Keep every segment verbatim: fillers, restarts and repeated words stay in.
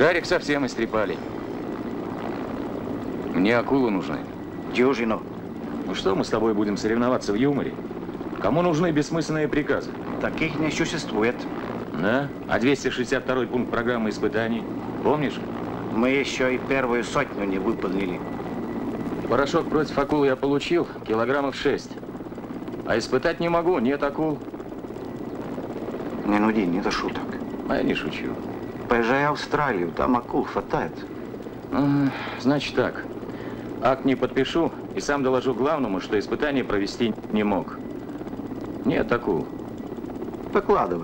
Жарик совсем истрепали. Мне акулы нужны. Дюжину. Ну что мы с тобой будем соревноваться в юморе? Кому нужны бессмысленные приказы? Таких не существует. Да? А двести шестьдесят второй пункт программы испытаний? Помнишь? Мы еще и первую сотню не выполнили. Порошок против акул я получил, килограммов шесть. А испытать не могу, нет акул. Не нуди, не до шуток. А я не шучу. Поезжай в Австралию, там акул хватает. А, значит так. Акт не подпишу и сам доложу главному, что испытание провести не мог. Нет акул. Выкладывай.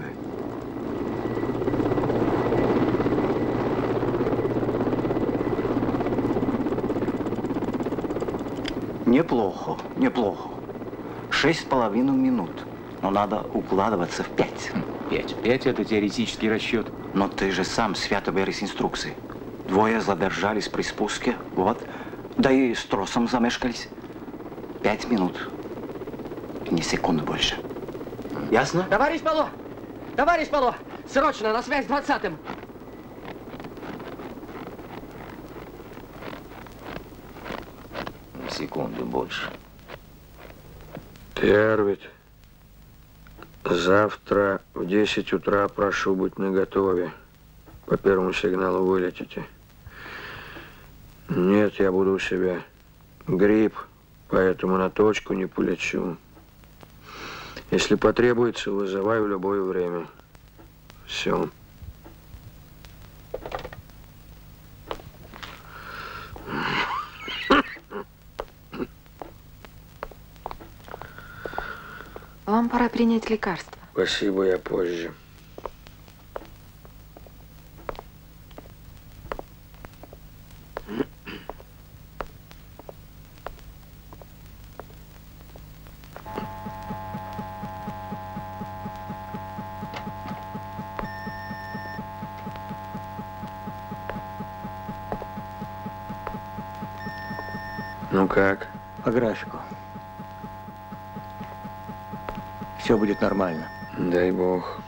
Неплохо, неплохо. Шесть с половиной минут. Но надо укладываться в пять. Пять. Пять – это теоретический расчет. Но ты же сам свято берешь инструкции. Двое задержались при спуске, вот. Да и с тросом замешкались. Пять минут. Ни секунды больше. Ясно? Товарищ Пало! Товарищ Пало! Срочно, на связь с двадцатым! Секунды больше. Тервит, завтра в десять утра прошу быть наготове. По первому сигналу вылетите. Нет, я буду у себя. Грипп, поэтому на точку не полечу. Если потребуется, вызывай в любое время. Все. Вам пора принять лекарство. Спасибо, я позже. Ну как? По графику. Все будет нормально. Дай бог.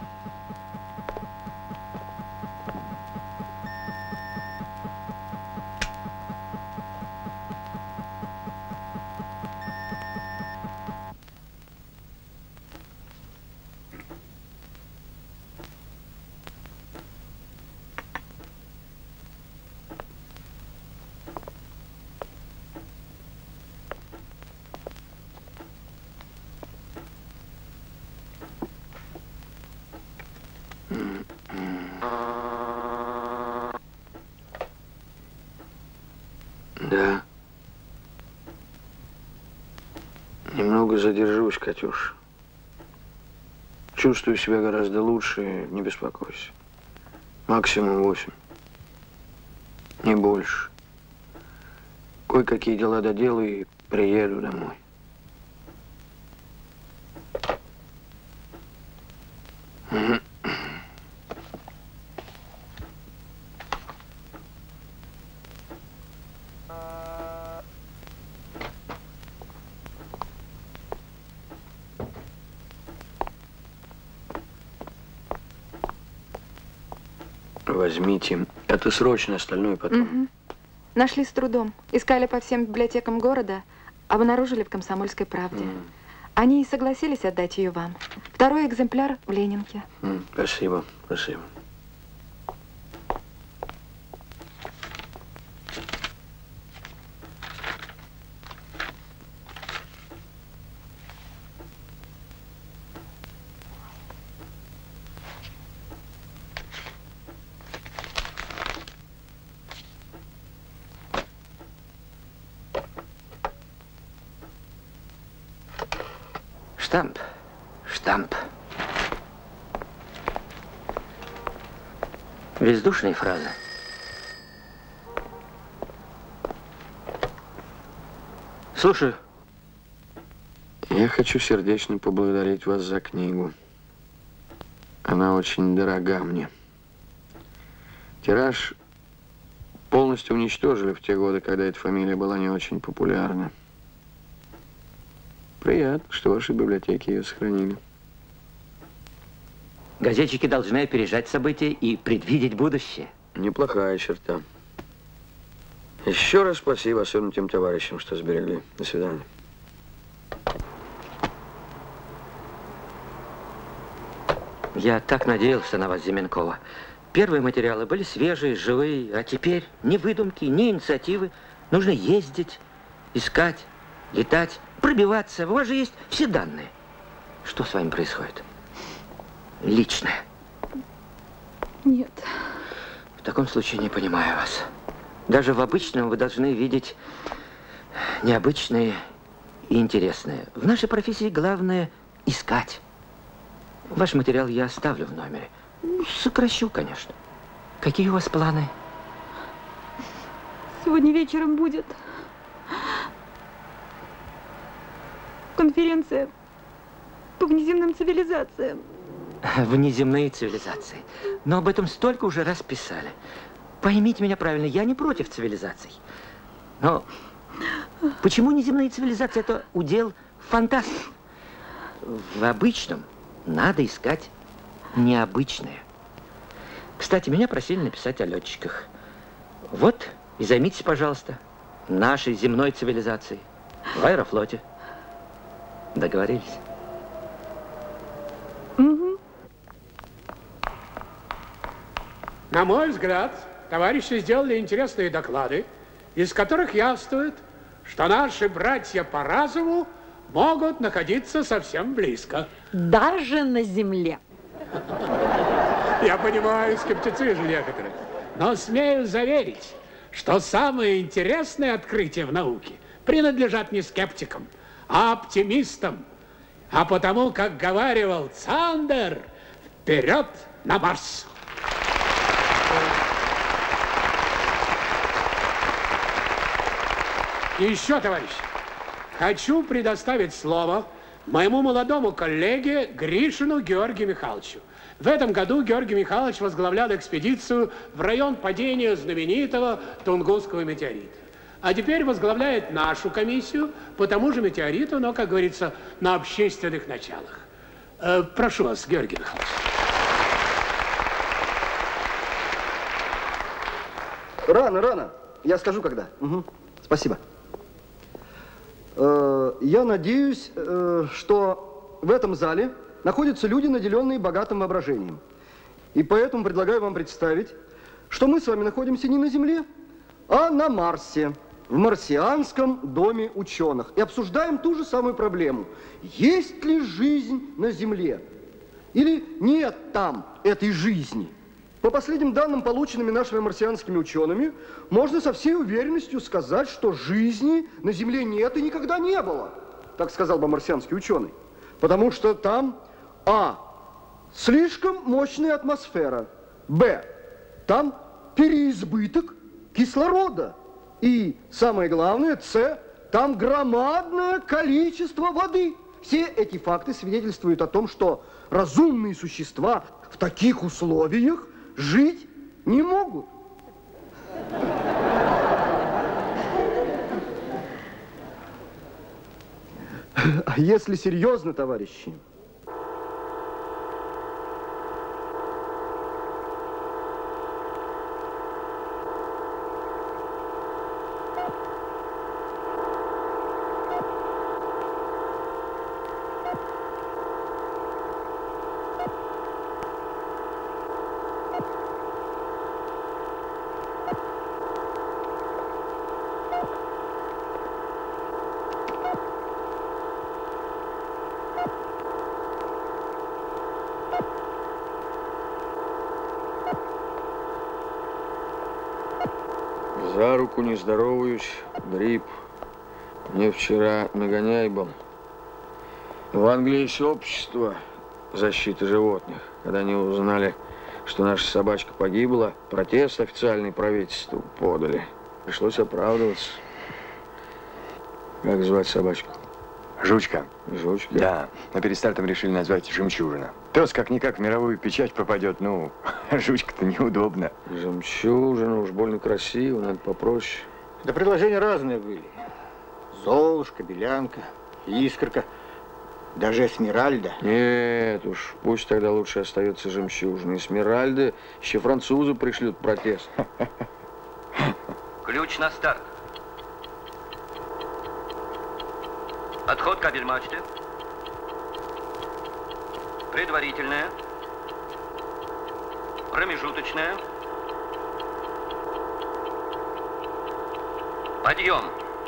Да. Немного задержусь, Катюш. Чувствую себя гораздо лучше, не беспокойся. Максимум восемь. Не больше. Кое-какие дела доделаю и приеду домой. Возьмите. Это срочно, остальное потом. Угу. Нашли с трудом. Искали по всем библиотекам города, обнаружили в «Комсомольской правде». Mm. Они и согласились отдать ее вам. Второй экземпляр в Ленинке. Mm, спасибо, спасибо. Штамп. Штамп. Бездушная фраза. Слушаю. Я хочу сердечно поблагодарить вас за книгу. Она очень дорога мне. Тираж полностью уничтожили в те годы, когда эта фамилия была не очень популярна. Приятно, что ваши библиотеки ее сохранили. Газетчики должны опережать события и предвидеть будущее. неплохая черта. Еще раз спасибо, особенно тем товарищам, что сберегли. До свидания. Я так надеялся на вас, Зименкова. Первые материалы были свежие, живые, а теперь ни выдумки, ни инициативы. Нужно ездить, искать, летать, пробиваться. У вас же есть все данные. Что с вами происходит? Личное. Нет. В таком случае не понимаю вас. Даже в обычном вы должны видеть необычное и интересное. В нашей профессии главное искать. Ваш материал я оставлю в номере. Сокращу, конечно. Какие у вас планы? Сегодня вечером будет конференция по внеземным цивилизациям. Внеземные цивилизации. Но об этом столько уже раз писали. Поймите меня правильно, я не против цивилизаций. Но почему неземные цивилизации – это удел фантастов? В обычном надо искать необычное. Кстати, меня просили написать о летчиках. Вот и займитесь, пожалуйста, нашей земной цивилизацией в аэрофлоте. Договорились? Угу. На мой взгляд, товарищи сделали интересные доклады, из которых явствует, что наши братья по разуму могут находиться совсем близко. Даже на Земле. Я понимаю скептицизм некоторых, но смею заверить, что самые интересные открытия в науке принадлежат не скептикам, а оптимистам. А потому, как говаривал Цандер, вперед на Марс! И еще, товарищи, хочу предоставить слово моему молодому коллеге Гришину Георгию Михайловичу. В этом году Георгий Михайлович возглавлял экспедицию в район падения знаменитого Тунгусского метеорита. А теперь возглавляет нашу комиссию по тому же метеориту, но, как говорится, на общественных началах. Э, прошу вас, Георгий Михайлович. Рано, рано. Я скажу, когда. Угу. Спасибо. Э, я надеюсь, э, что в этом зале находятся люди, наделенные богатым воображением. И поэтому предлагаю вам представить, что мы с вами находимся не на Земле, а на Марсе, в марсианском доме ученых. И обсуждаем ту же самую проблему. Есть ли жизнь на Земле? Или нет там этой жизни? По последним данным, полученными нашими марсианскими учеными, можно со всей уверенностью сказать, что жизни на Земле нет и никогда не было. Так сказал бы марсианский ученый. Потому что там, а, слишком мощная атмосфера, б, там переизбыток кислорода, и, самое главное, с, там громадное количество воды. Все эти факты свидетельствуют о том, что разумные существа в таких условиях жить не могут. А если серьезно, товарищи, За руку не здороваюсь, грипп. Мне вчера нагоняй был. В Англии есть общество защиты животных. Когда они узнали, что наша собачка погибла, протест официальный правительству подали. Пришлось оправдываться. Как звать собачку? Жучка. Жучка? Да, но перед стартом решили назвать Жемчужина. Пес как-никак в мировую печать попадет, ну, жучка-то неудобно. Жемчужина, уж больно красиво, надо попроще. Да предложения разные были. Золушка, Белянка, Искорка. Даже Эсмеральда? Нет уж, пусть тогда лучше остается жемчужина. Эсмеральда, еще французы пришлют протест. Ключ на старт. Отход кабель мачты. Предварительная. Промежуточная. Подъем.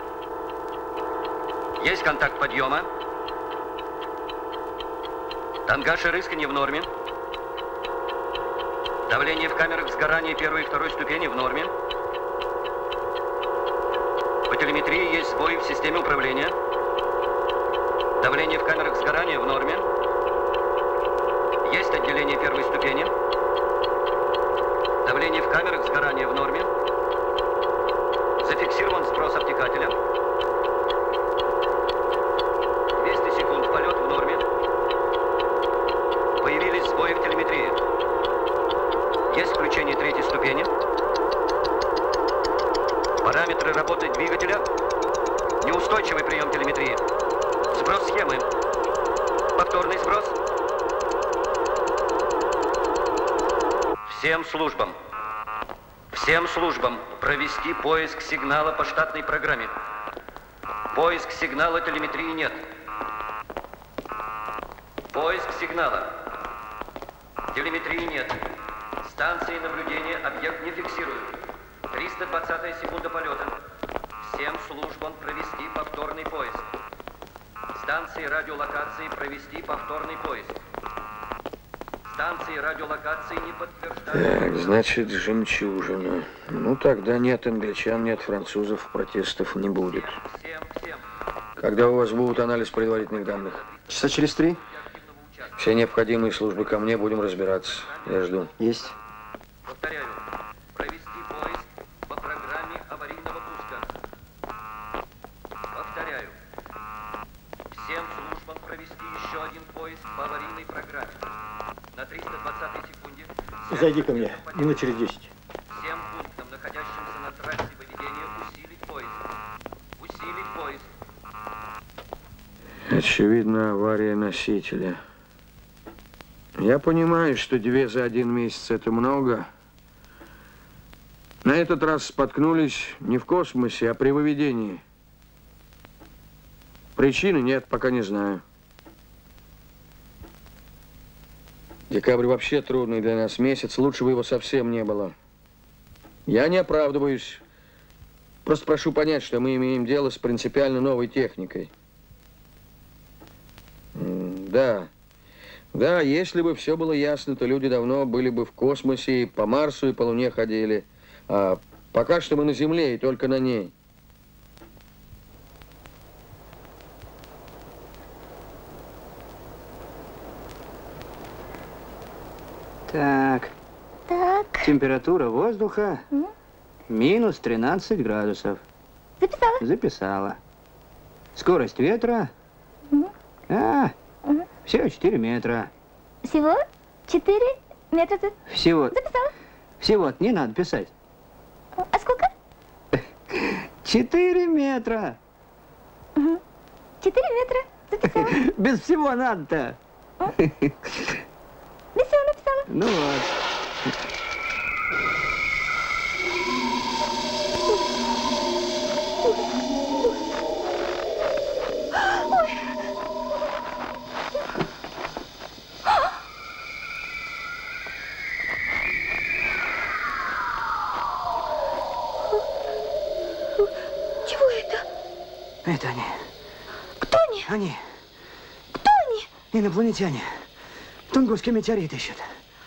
Есть контакт подъема. Тангаж и рысканье в норме. Давление в камерах сгорания первой и второй ступени в норме. По телеметрии есть сбои в системе управления. Давление в камерах сгорания в норме. Есть отделение первой ступени. Давление в камерах сгорания в норме. Зафиксирован сброс обтекателя. двести секунд полет в норме. Появились сбои в телеметрии. Есть включение третьей ступени. Параметры работы двигателя. Неустойчивый прием телеметрии. Сброс схемы. Повторный сброс. Всем службам. Всем службам провести поиск сигнала по штатной программе. Поиск сигнала телеметрии нет. Поиск сигнала. Телеметрии нет. Станции наблюдения объект не фиксируют. триста двадцатая секунда полета. Всем службам провести повторный поиск. Станции радиолокации провести повторный поиск. Станции радиолокации не подтверждают. Так, значит, жемчужина. Ну, тогда нет англичан, нет французов, протестов не будет. Всем, всем. Когда у вас будут анализ предварительных данных? Часа через три. Все необходимые службы ко мне, будем разбираться. Я жду. Есть. Повторяю. Провести поиск по программе аварийного пуска. Повторяю. Всем службам провести еще один поиск по аварийной программе. На триста двадцатой секунде. Зайди ко мне, минут через десять. Всем пунктам, находящимся на трассе выведения, усилить поиск. Усилить поиск. Очевидно, авария носителя. Я понимаю, что две за один месяц это много. На этот раз споткнулись не в космосе, а при выведении. Причины нет, пока не знаю. Декабрь вообще трудный для нас месяц, лучше бы его совсем не было. Я не оправдываюсь. Просто прошу понять, что мы имеем дело с принципиально новой техникой. Да. Да, если бы все было ясно, то люди давно были бы в космосе, и по Марсу, и по Луне ходили. А пока что мы на Земле, и только на ней. Так. Так. Температура воздуха М? минус тринадцать градусов. Записала? Записала. Скорость ветра. М? А, М? всего четыре метра. Всего четыре метра. ты Всего. Записала? Всего не надо писать. А сколько? Четыре метра. Мгм. Четыре метра. Записала. Без всего надо-то. Без всего написала. Ну вот. Чего это? Это они. Кто они? Они. Кто они? Инопланетяне. Тунгусский метеорит ищут.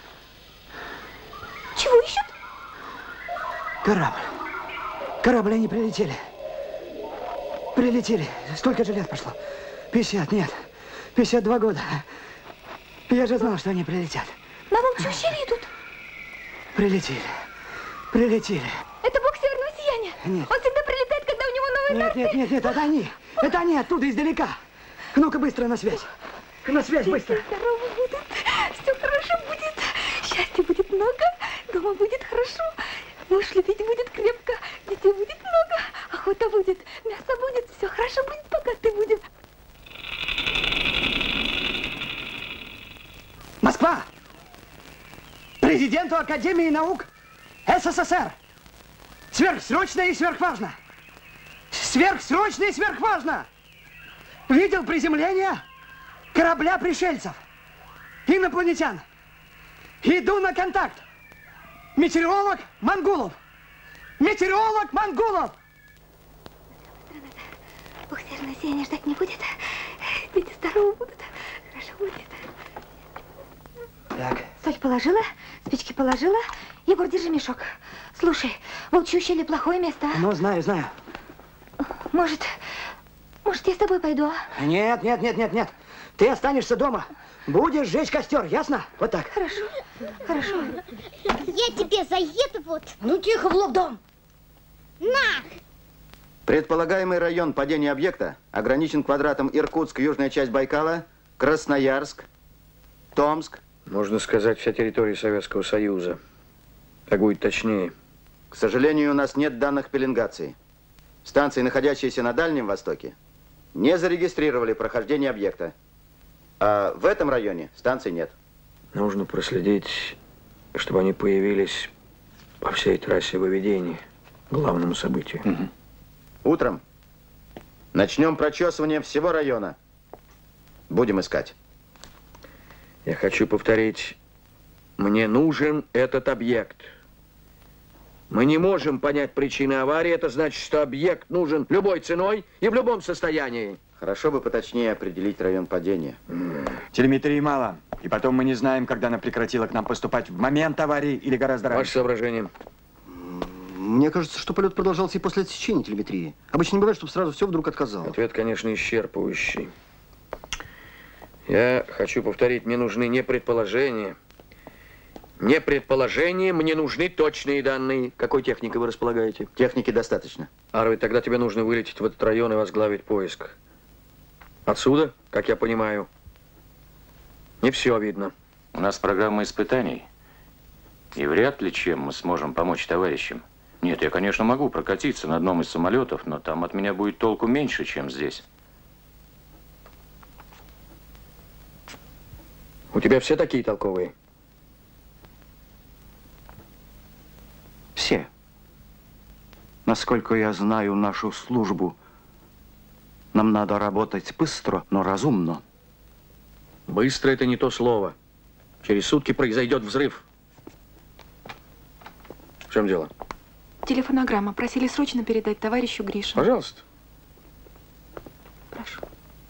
Чего ищут? Корабль. Корабль, они прилетели. Прилетели. Сколько же лет прошло? пятьдесят, нет. пятьдесят два года. Я же знал, что они прилетят. На волчью щели идут. Прилетели. Прилетели. Это бог северного сияния. Нет. Он всегда прилетает, когда у него новые Нет, нации. нет, нет, нет, это они. Это они оттуда, издалека. Ну-ка, быстро на связь. На связь, быстро. Все здоровы будут. Все хорошо будет. Счастья будет много. Дома будет хорошо. Муж любить будет крепко. Детей будет много. Охота будет. Мясо будет. Все хорошо будет, богатый будет. президенту Академии наук СССР. Сверхсрочно и сверхважно. Сверхсрочно и сверхважно. Видел приземление корабля пришельцев, инопланетян. Иду на контакт. Метеоролог Мангулов. Метеоролог Мангулов. Ух ты, насения ждать не будет. Дети здоровы будут. Хорошо будет. Так. Соль положила, спички положила. Егор, держи мешок. Слушай, Волчье ущелье плохое место. Ну, знаю, знаю. Может, может, я с тобой пойду, а? Нет, нет, нет, нет, нет. Ты останешься дома. Будешь жечь костер, ясно? Вот так. Хорошо, хорошо. Я тебе заеду вот. Ну, тихо, в лоб дом. На! Предполагаемый район падения объекта ограничен квадратом Иркутск, южная часть Байкала, Красноярск, Томск. Можно сказать, вся территория Советского Союза. Так будет точнее. К сожалению, у нас нет данных пеленгации. Станции, находящиеся на Дальнем Востоке, не зарегистрировали прохождение объекта. А в этом районе станций нет. Нужно проследить, чтобы они появились по всей трассе выведения, главному событию. Угу. Утром начнем прочесывание всего района. Будем искать. Я хочу повторить, мне нужен этот объект. Мы не можем понять причины аварии, это значит, что объект нужен любой ценой и в любом состоянии. Хорошо бы поточнее определить район падения. Телеметрии мало. И потом мы не знаем, когда она прекратила к нам поступать, в момент аварии или гораздо раньше. Ваше соображение? Мне кажется, что полет продолжался и после отсечения телеметрии. Обычно не бывает, чтобы сразу все вдруг отказало. Ответ, конечно, исчерпывающий. Я хочу повторить, мне нужны не предположения. Не предположения, мне нужны точные данные. Какой техникой вы располагаете? Техники достаточно. Арви, тогда тебе нужно вылететь в этот район и возглавить поиск. Отсюда, как я понимаю, не все видно. У нас программа испытаний. И вряд ли чем мы сможем помочь товарищам. Нет, я, конечно, могу прокатиться на одном из самолетов, но там от меня будет толку меньше, чем здесь. У тебя все такие толковые? Все. Насколько я знаю нашу службу, нам надо работать быстро, но разумно. Быстро это не то слово. Через сутки произойдет взрыв. В чем дело? Телефонограмма. Просили срочно передать товарищу Гришину. Пожалуйста. Прошу.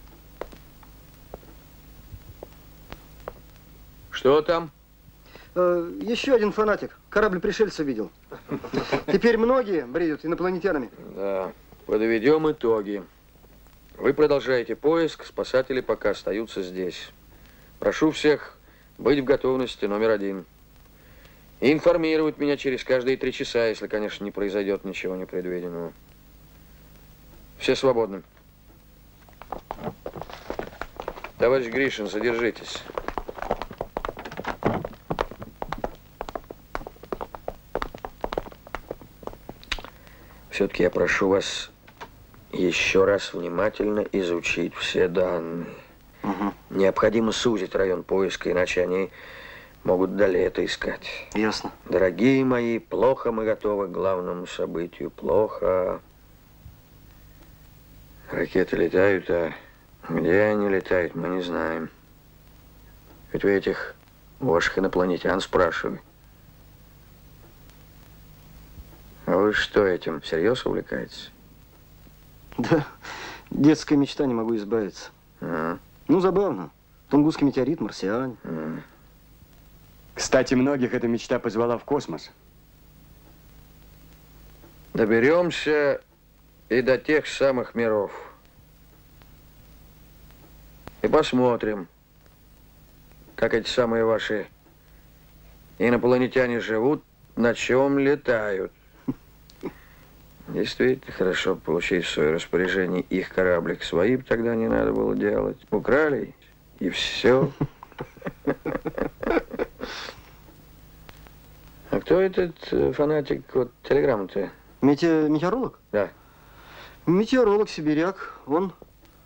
Что там? Э, еще один фанатик. Корабль пришельца видел. Теперь многие бредят инопланетянами. Да. Подведем итоги. Вы продолжаете поиск, спасатели пока остаются здесь. Прошу всех быть в готовности номер один. И информировать меня через каждые три часа, если, конечно, не произойдет ничего непредвиденного. Все свободны. Товарищ Гришин, задержитесь. Все-таки я прошу вас еще раз внимательно изучить все данные. Угу. Необходимо сузить район поиска, иначе они могут далее это искать. Ясно. Дорогие мои, плохо мы готовы к главному событию. Плохо. Ракеты летают, а где они летают, мы не знаем. Ведь вы этих ваших инопланетян спрашивали. А вы что, этим всерьез увлекаетесь? Да, детская мечта, не могу избавиться. А. Ну, забавно. Тунгусский метеорит, марсиане. А. Кстати, многих эта мечта позвала в космос. Доберемся и до тех самых миров. И посмотрим, как эти самые ваши инопланетяне живут, на чем летают. Действительно хорошо получить в свое распоряжение их кораблик. Свои бы тогда не надо было делать. Украли, и все. А кто этот фанатик, вот, телеграммы-то? Мете... Метеоролог? Да. Метеоролог, сибиряк. Он...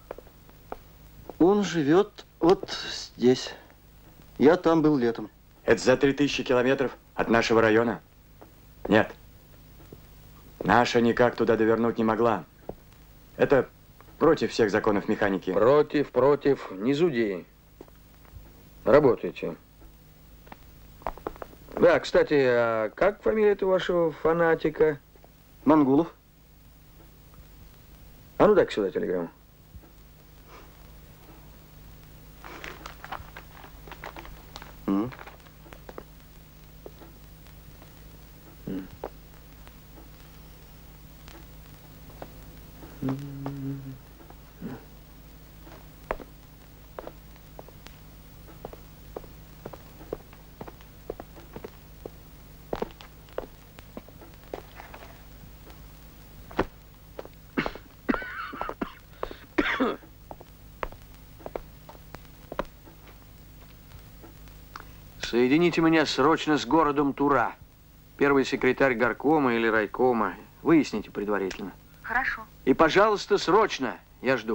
Он живет вот здесь. Я там был летом. Это за три тысячи километров от нашего района? Нет. Наша никак туда довернуть не могла. Это против всех законов механики. Против, против, не зуди. Работайте. Да, кстати, а как фамилия этого вашего фанатика? Мангулов. А ну дай сюда телеграмму. Mm. Mm. Соедините меня срочно с городом Тура. Первый секретарь горкома или райкома. Выясните предварительно. Хорошо. И, пожалуйста, срочно. Я жду.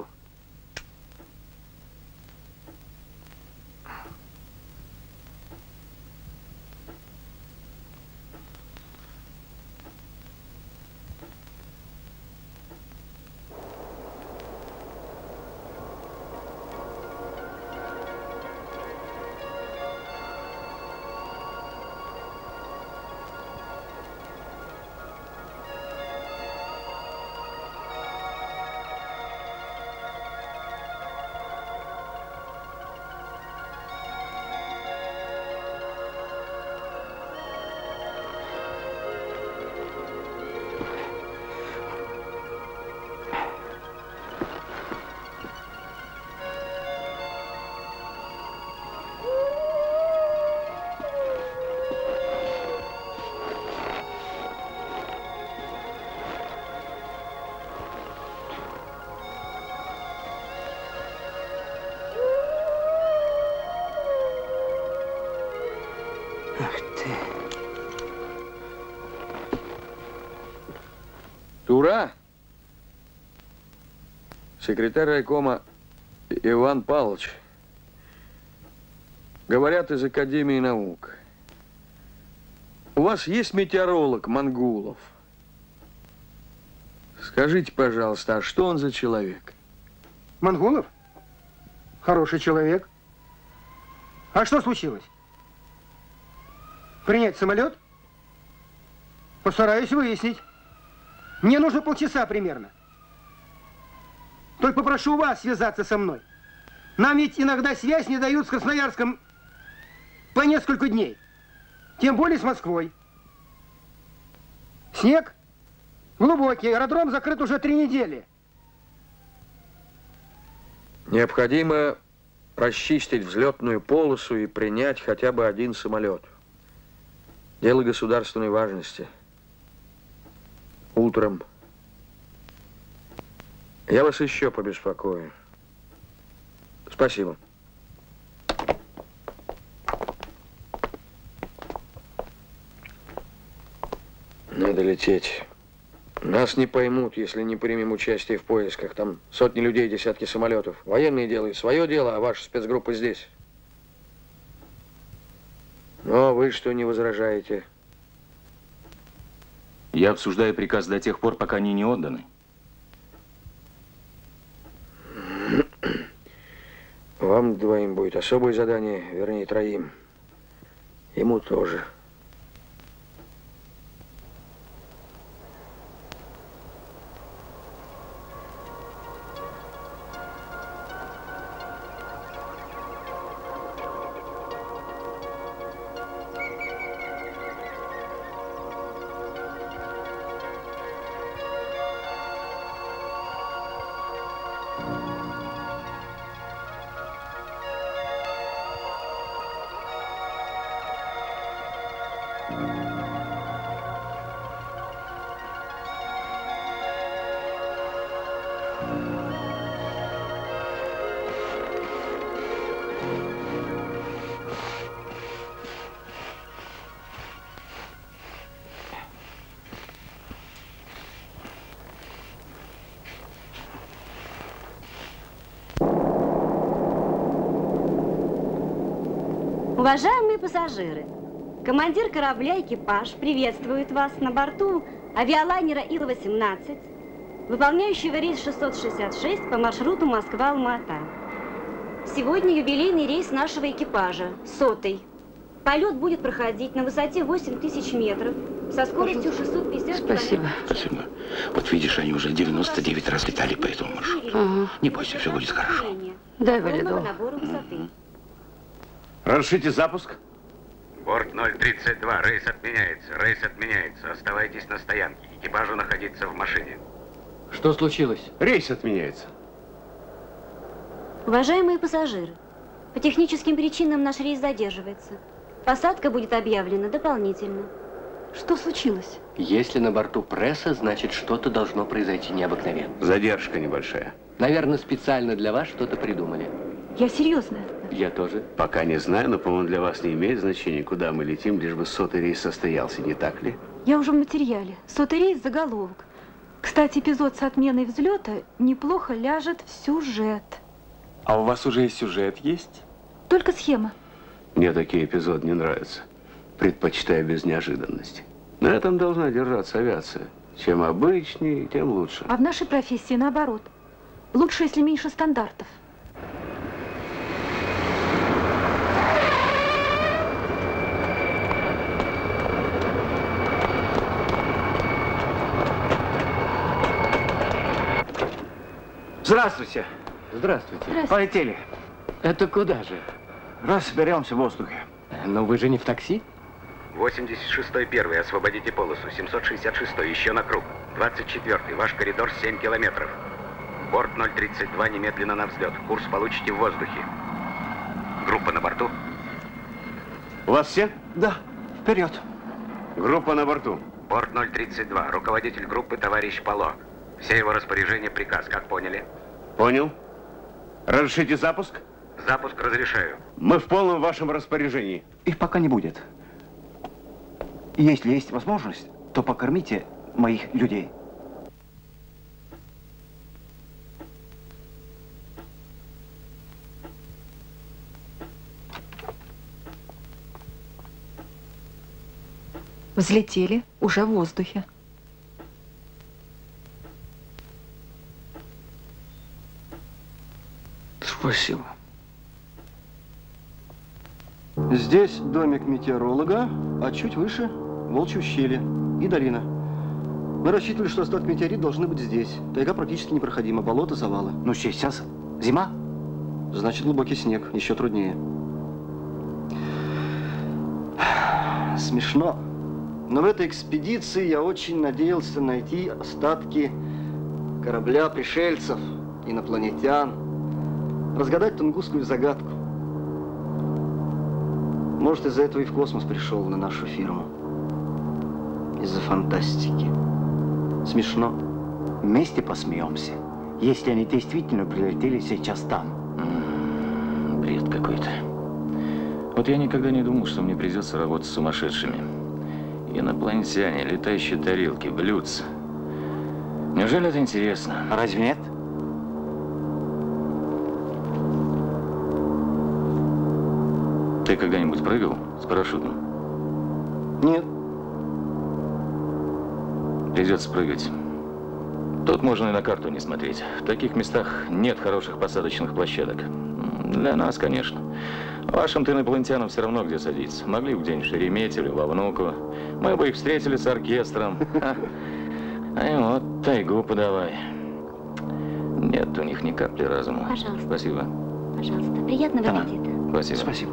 Тура? Секретарь райкома Иван Павлович. Говорят из Академии наук. У вас есть метеоролог Мангулов? Скажите, пожалуйста, а что он за человек? Мангулов? Хороший человек. А что случилось? Принять самолет? Постараюсь выяснить. Мне нужно полчаса примерно. Только попрошу вас связаться со мной. Нам ведь иногда связь не дают с Красноярском по несколько дней. Тем более с Москвой. Снег глубокий, аэродром закрыт уже три недели. Необходимо расчистить взлетную полосу и принять хотя бы один самолет. Дело государственной важности. Утром. Я вас еще побеспокою. Спасибо. Надо лететь. Нас не поймут, если не примем участие в поисках. Там сотни людей, десятки самолетов. Военные делают свое дело, а ваша спецгруппа здесь. Но вы что не возражаете? Я обсуждаю приказ до тех пор, пока они не отданы. Вам двоим будет особое задание, вернее, троим. Ему тоже. Уважаемые пассажиры, командир корабля «Экипаж» приветствует вас на борту авиалайнера Ил восемнадцать, выполняющего рейс шестьсот шестьдесят шесть по маршруту Москва-Алма-Ата. Сегодня юбилейный рейс нашего экипажа, сотый. Полет будет проходить на высоте восемь тысяч метров со скоростью шестьсот пятьдесят Спасибо. Спасибо. Вот видишь, они уже девяносто девять раз летали по этому маршруту. Ага. Не бойся, все будет хорошо. Дай валидол. Угу. Разрешите запуск? Борт ноль тридцать два. Рейс отменяется. Рейс отменяется. Оставайтесь на стоянке. Экипажу находиться в машине. Что случилось? Рейс отменяется. Уважаемые пассажиры, по техническим причинам наш рейс задерживается. Посадка будет объявлена дополнительно. Что случилось? Если на борту пресса, значит, что-то должно произойти необыкновенно. Задержка небольшая. Наверное, специально для вас что-то придумали. Я серьезно. Я тоже. Пока не знаю, но, по-моему, для вас не имеет значения, куда мы летим, лишь бы сотый рейс состоялся, не так ли? Я уже в материале. Сотый рейс, заголовок. Кстати, эпизод с отменой взлета неплохо ляжет в сюжет. А у вас уже и сюжет есть? Только схема. Мне такие эпизоды не нравятся. Предпочитаю без неожиданности. На этом должна держаться авиация. Чем обычнее, тем лучше. А в нашей профессии наоборот. Лучше, если меньше стандартов. Здравствуйте. Здравствуйте. Здравствуйте. Полетели. Это куда же? Разберемся в воздухе. Но вы же не в такси? восемьдесят шестой первый. Освободите полосу. семьсот шестьдесят шестой. Еще на круг. двадцать четвёртый. Ваш коридор семь километров. Борт ноль тридцать два. Немедленно на взлет. Курс получите в воздухе. Группа на борту? У вас все? Да. Вперед. Группа на борту. Борт ноль тридцать два. Руководитель группы товарищ Пало. Все его распоряжения приказ. Как поняли? Понял. Разрешите запуск? Запуск разрешаю. Мы в полном вашем распоряжении. Их пока не будет. Если есть возможность, то покормите моих людей. Взлетели уже в воздухе. Спасибо. Здесь домик метеоролога, а чуть выше Волчье ущелье и долина. Мы рассчитывали, что остатки метеорит должны быть здесь. Тайга практически непроходима, болото, завалы. Ну, сейчас зима? Значит, глубокий снег, еще труднее. Смешно. Но в этой экспедиции я очень надеялся найти остатки корабля пришельцев, инопланетян, разгадать тунгусскую загадку. Может, из-за этого и в космос пришел на нашу фирму. Из-за фантастики. Смешно. Вместе посмеемся, если они действительно прилетели сейчас там. М-м, бред какой-то. Вот я никогда не думал, что мне придется работать с сумасшедшими. Инопланетяне, летающие тарелки, блюдца. Неужели это интересно? Разве нет? Ты когда-нибудь прыгал с парашютом? Нет. Придется прыгать. Тут можно и на карту не смотреть. В таких местах нет хороших посадочных площадок. Для нас, конечно. Вашим-то инопланетянам все равно где садиться. Могли бы где-нибудь в Шереметьево, во Внуково. Мы бы их встретили с оркестром. А им вот тайгу подавай. Нет у них ни капли разума. Пожалуйста. Спасибо. Пожалуйста. Приятного Да. аппетита. Спасибо. Спасибо.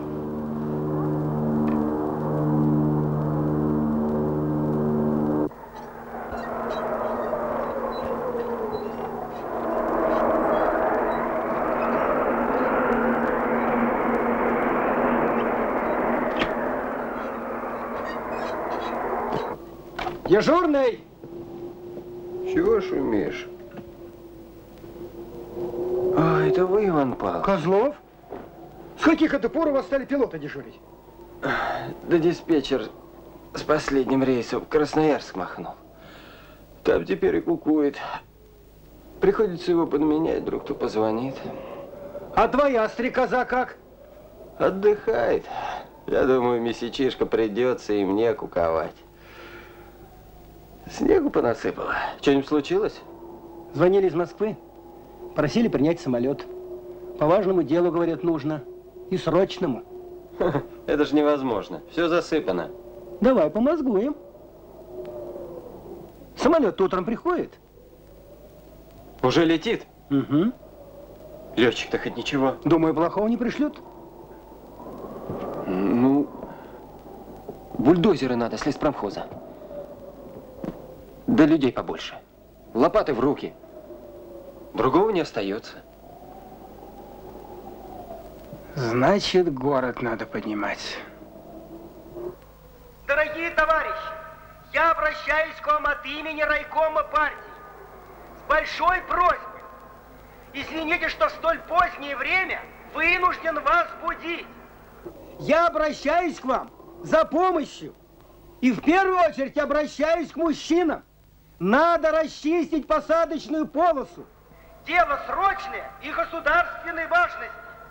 Дежурный! Чего шумишь? А, это вы, Иван Павлович? Козлов? С каких это пор у вас стали пилоты дежурить? Да диспетчер с последним рейсом в Красноярск махнул. Там теперь и кукует. Приходится его подменять, вдруг кто позвонит. А твоя стрекоза как? Отдыхает. Я думаю, месячишка придется и мне куковать. Снегу понасыпало. Что-нибудь случилось? Звонили из Москвы. Просили принять самолет. По важному делу, говорят, нужно. И срочному. Это же невозможно. Все засыпано. Давай помозгуем. Самолет утром приходит. Уже летит? Угу. Летчик-то хоть ничего? Думаю, плохого не пришлют. Ну, бульдозеры надо с леспромхоза. Да людей побольше. Лопаты в руки. Другого не остается. Значит, город надо поднимать. Дорогие товарищи, я обращаюсь к вам от имени райкома партии с большой просьбой. Извините, что в столь позднее время вынужден вас будить. Я обращаюсь к вам за помощью. И в первую очередь обращаюсь к мужчинам. Надо расчистить посадочную полосу. Дело срочное и государственной важности.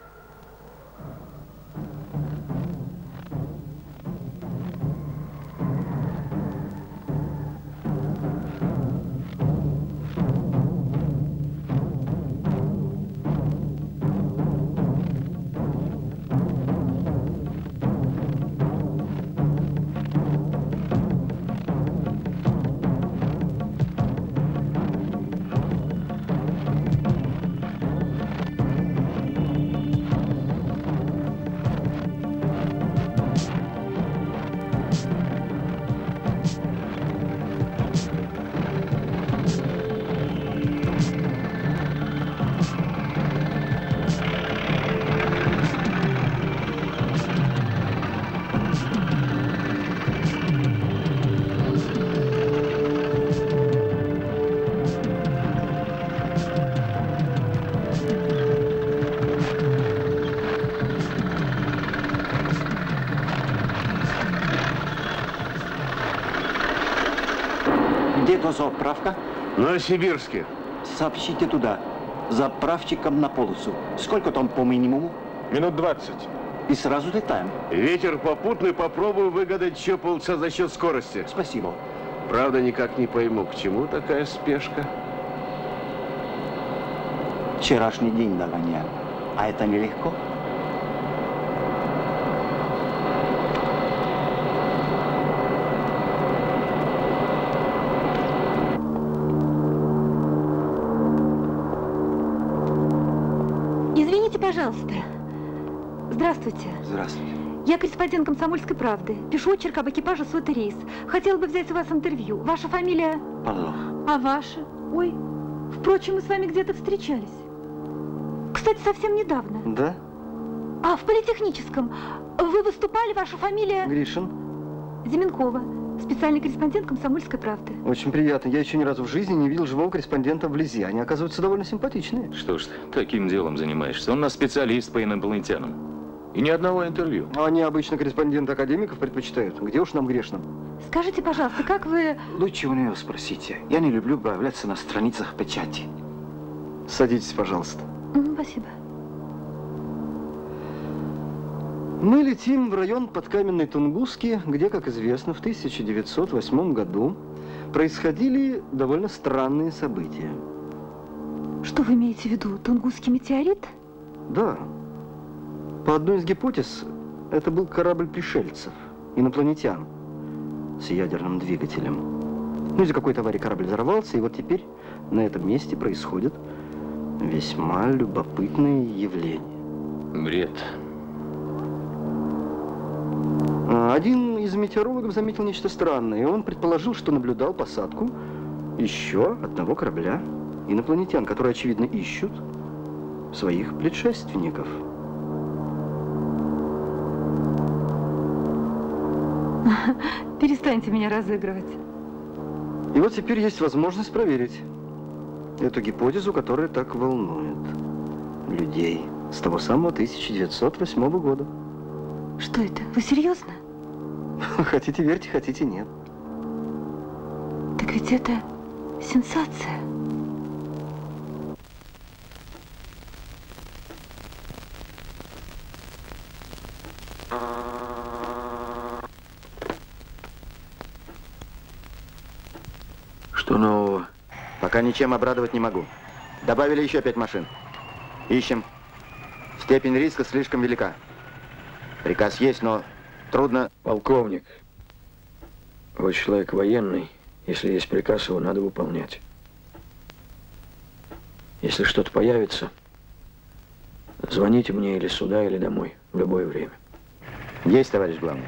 Где дозаправка? Новосибирске. Сообщите туда. Заправщикам на полосу. Сколько там по минимуму? Минут двадцать. И сразу летаем. Ветер попутный, попробую выгадать еще полчаса за счет скорости. Спасибо. Правда, никак не пойму, к чему такая спешка? Вчерашний день догонял. А это нелегко. Извините, пожалуйста. Здравствуйте. Здравствуйте. Я корреспондент «Комсомольской правды». Пишу очерк об экипаже сотый рейс. Хотела бы взять у вас интервью. Ваша фамилия? Павлов. А ваша? Ой, впрочем, мы с вами где-то встречались. Кстати, совсем недавно. Да? А, в политехническом. Вы выступали, ваша фамилия? Гришин. Зименкова. Специальный корреспондент «Комсомольской правды». Очень приятно. Я еще ни разу в жизни не видел живого корреспондента вблизи. Они, оказываются, довольно симпатичные. Что ж ты таким делом занимаешься? Он у нас специалист по инопланетянам. И ни одного интервью. Они обычно корреспондент академиков предпочитают. Где уж нам грешным? Скажите, пожалуйста, как вы... Лучше у нее спросите. Я не люблю появляться на страницах печати. Садитесь, пожалуйста. Mm, спасибо. Мы летим в район Подкаменной Тунгуски, где, как известно, в тысяча девятьсот восьмом году происходили довольно странные события. Что вы имеете в виду? Тунгусский метеорит? Да. По одной из гипотез, это был корабль пришельцев, инопланетян, с ядерным двигателем. Ну, из-за какой-то аварии корабль взорвался, и вот теперь на этом месте происходит весьма любопытное явление. Бред. Один из метеорологов заметил нечто странное, и он предположил, что наблюдал посадку еще одного корабля инопланетян, которые, очевидно, ищут своих предшественников. Перестаньте меня разыгрывать. И вот теперь есть возможность проверить эту гипотезу, которая так волнует людей с того самого тысяча девятьсот восьмого года. Что это? Вы серьезно? Хотите верьте, хотите нет. Так ведь это сенсация. Что нового? Пока ничем обрадовать не могу. Добавили еще пять машин. Ищем. Степень риска слишком велика. Приказ есть, но трудно... Полковник, вы человек военный. Если есть приказ, его надо выполнять. Если что-то появится, звоните мне или сюда, или домой. В любое время. Есть, товарищ главный.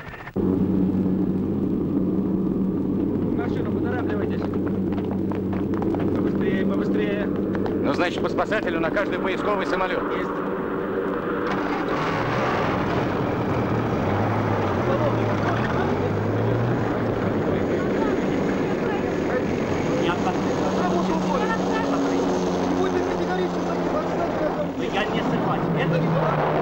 Машину, поторапливайтесь. Побыстрее, побыстрее. Ну, значит, по спасателю на каждый поисковый самолет. Есть. Я не согласен. Это не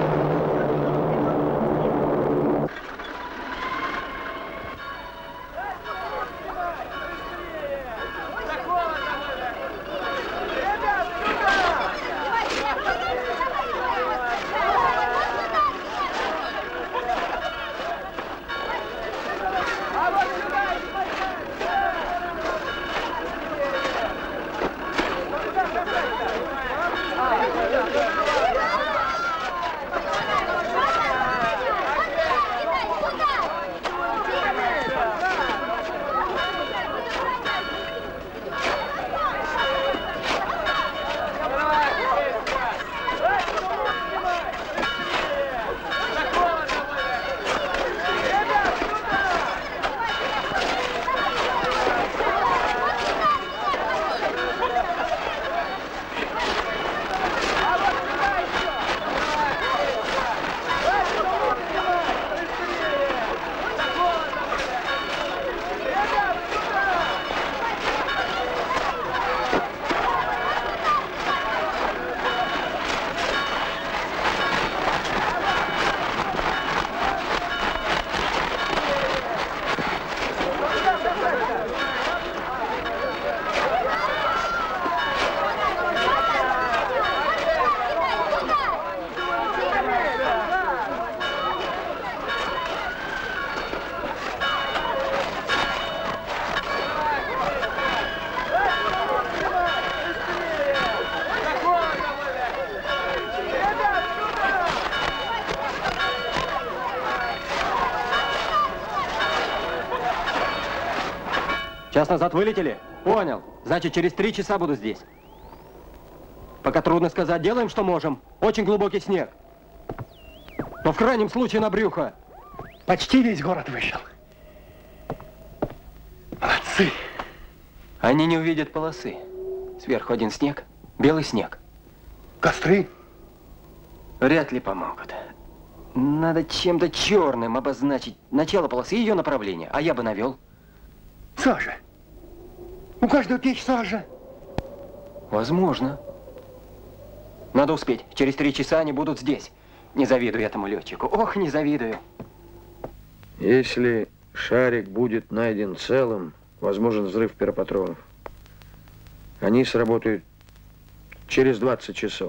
Час назад вылетели? Понял. Значит, через три часа буду здесь. Пока трудно сказать. Делаем, что можем. Очень глубокий снег. Но в крайнем случае на брюхо. Почти весь город вышел. Молодцы. Они не увидят полосы. Сверху один снег, белый снег. Костры? Вряд ли помогут. Надо чем-то черным обозначить начало полосы и ее направление. А я бы навел. Сажа. У каждого печь сажа. Возможно. Надо успеть. Через три часа они будут здесь. Не завидую этому летчику. Ох, не завидую. Если шарик будет найден целым, возможен взрыв пиропатронов. Они сработают через двадцать часов.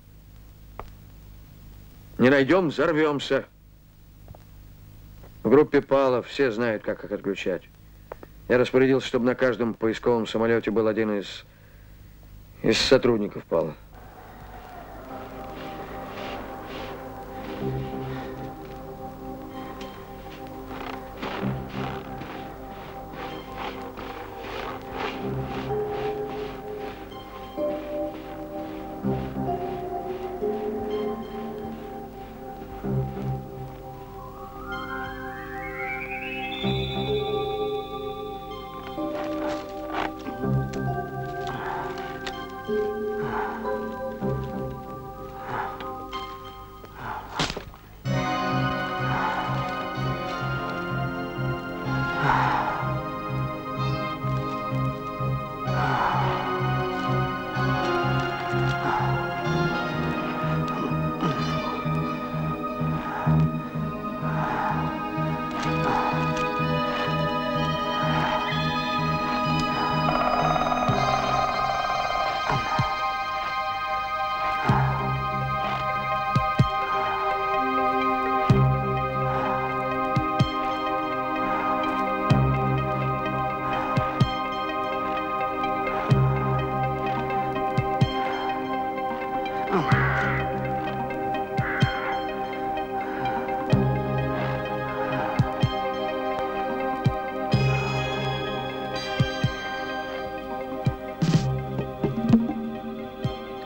Не найдем, взорвемся. В группе ПАЛов все знают, как их отключать. Я распорядился, чтобы на каждом поисковом самолете был один из, из сотрудников ПАЛа.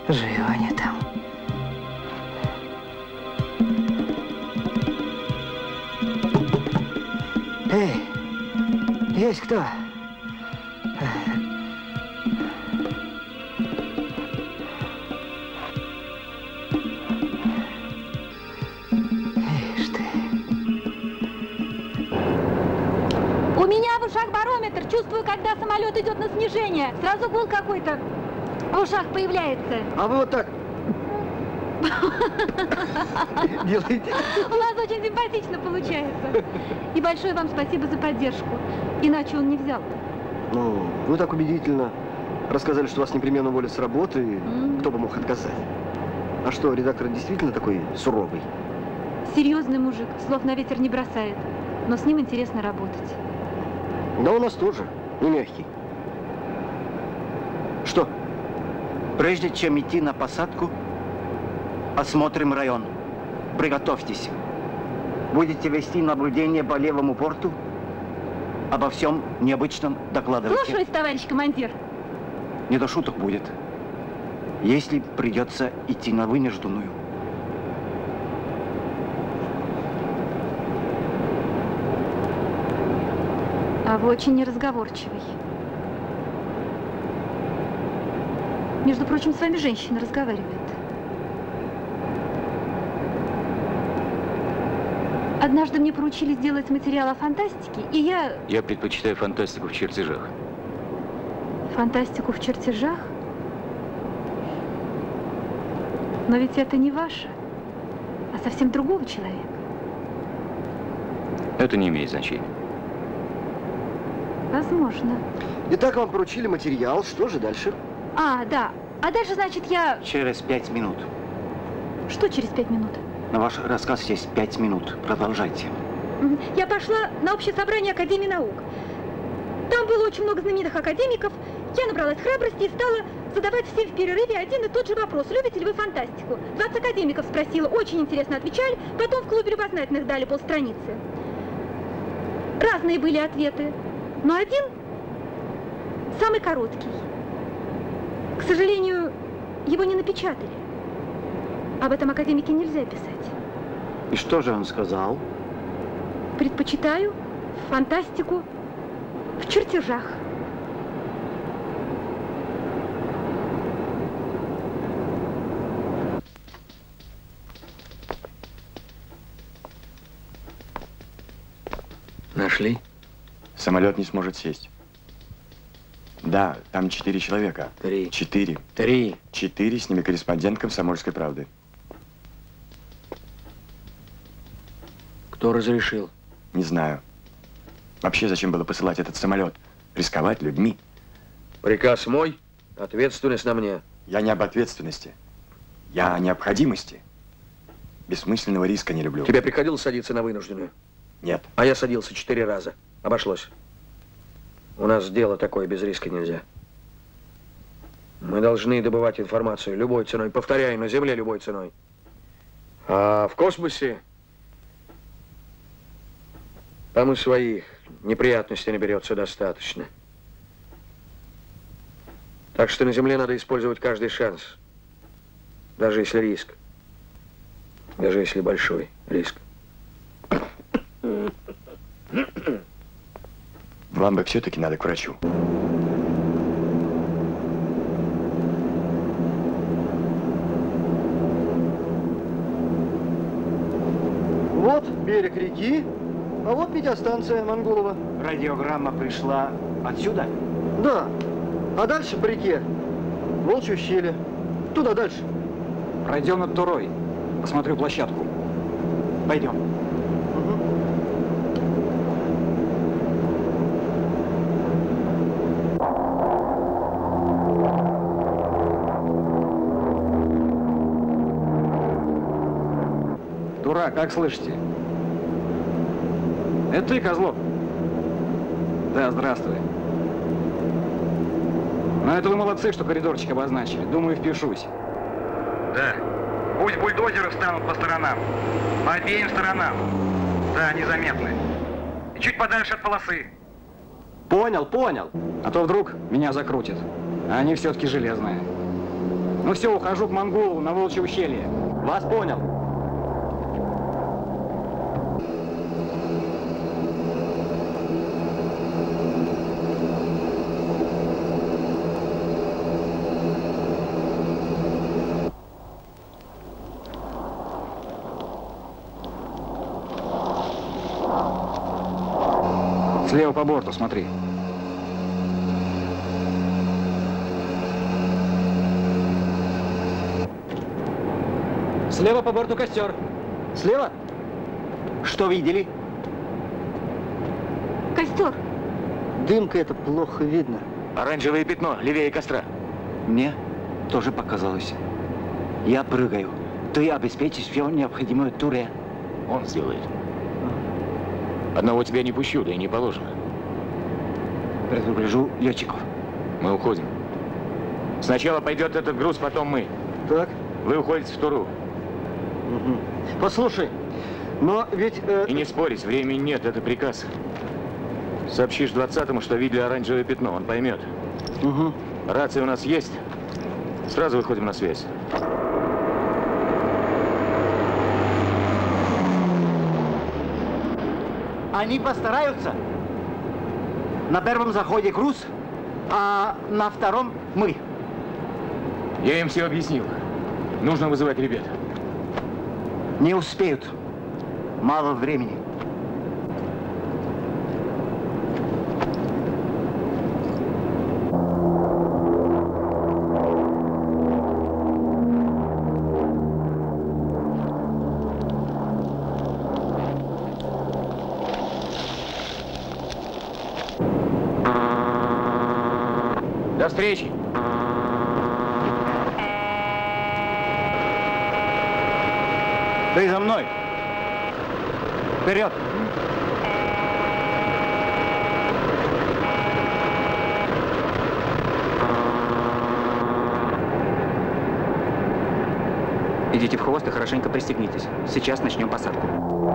Живы они там. Эй, есть кто? Ишь ты. У меня в ушах барометр. Чувствую, когда самолет идет на снижение. Сразу гул какой-то в ушах появляется. А вы вот так делаете? У нас очень симпатично получается. И большое вам спасибо за поддержку. Иначе он не взял. Ну, вы так убедительно рассказали, что вас непременно уволят с работы. Mm. Кто бы мог отказать? А что, редактор действительно такой суровый? Серьезный мужик, слов на ветер не бросает. Но с ним интересно работать. Да у нас тоже не мягкий. Что? Прежде чем идти на посадку, осмотрим район. Приготовьтесь. Будете вести наблюдение по левому борту. Обо всем необычном докладывайте. Слушаюсь, товарищ командир. Не до шуток будет. Если придется идти на вынужденную. А вы очень неразговорчивый. Между прочим, с вами женщина разговаривает. Однажды мне поручили сделать материал о фантастике, и я... Я предпочитаю фантастику в чертежах. Фантастику в чертежах? Но ведь это не ваше, а совсем другого человека. Это не имеет значения. Возможно. Итак, вам поручили материал. Что же дальше? А, да. А дальше, значит, я... Через пять минут. Что через пять минут? На ваш рассказ есть пять минут. Продолжайте. Я пошла на общее собрание Академии наук. Там было очень много знаменитых академиков. Я набралась храбрости и стала задавать всем в перерыве один и тот же вопрос. Любите ли вы фантастику? двадцать академиков спросила, очень интересно отвечали. Потом в клубе любознательных дали полстраницы. Разные были ответы. Но один самый короткий. К сожалению, его не напечатали. Об этом академике нельзя писать. И что же он сказал? Предпочитаю фантастику в чертежах. Нашли? Самолет не сможет сесть. Да, там четыре человека. Три. Четыре. Три. Четыре, с ними корреспондент «Комсомольской правды». Кто разрешил? Не знаю. Вообще, зачем было посылать этот самолет? Рисковать людьми? Приказ мой, ответственность на мне. Я не об ответственности. Я о необходимости. Бессмысленного риска не люблю. Тебе приходилось садиться на вынужденную? Нет. А я садился четыре раза. Обошлось. У нас дело такое, без риска нельзя. Мы должны добывать информацию любой ценой. Повторяю, на Земле любой ценой. А в космосе там и своих неприятностей наберется достаточно. Так что на Земле надо использовать каждый шанс. Даже если риск. Даже если большой риск. Вам бы все-таки надо к врачу. Вот берег реки, а вот метеостанция Монголова. Радиограмма пришла отсюда? Да. А дальше по реке Волчье ущелье. Туда дальше. Пройдем над Турой. Посмотрю площадку. Пойдем. Тура, как слышите? Это ты, Козлов? Да, здравствуй. Ну, это вы молодцы, что коридорчик обозначили. Думаю, впишусь. Да. Пусть бульдозеры встанут по сторонам. По обеим сторонам. Да, незаметны. И чуть подальше от полосы. Понял, понял. А то вдруг меня закрутит. А они все-таки железные. Ну все, ухожу к Монголу на Волчье ущелье. Вас понял. Слева по борту, смотри. Слева по борту костер. Слева? Что видели? Костер. Дымка это плохо видно. Оранжевое пятно, левее костра. Мне тоже показалось. Я прыгаю. Ты обеспечишь все необходимое туре. Он сделает. Одного тебя не пущу, да и не положено. Предупрежу летчиков. Мы уходим. Сначала пойдет этот груз, потом мы. Так. Вы уходите в Туру. Угу. Послушай, но ведь... Э... И не спорить, времени нет, это приказ. Сообщишь двадцатому, что видели оранжевое пятно, он поймет. Угу. Рация у нас есть. Сразу выходим на связь. Они постараются. На первом заходе груз, а на втором мы. Я им все объяснил. Нужно вызывать ребят. Не успеют. Мало времени. До встречи! Ты за мной! Вперед! Идите в хвост и хорошенько пристегнитесь. Сейчас начнем посадку.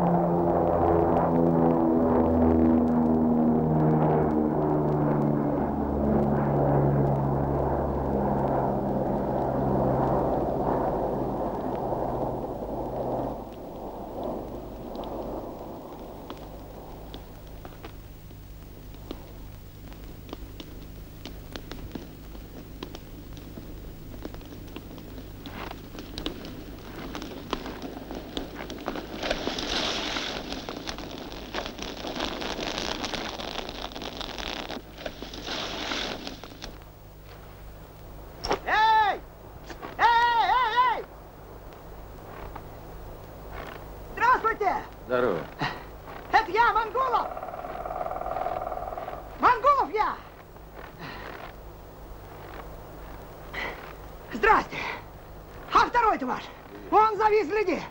Здорово. Это я, Монголов! Монголов я! Здрасте! А второй-то ваш? Он завис, гляди!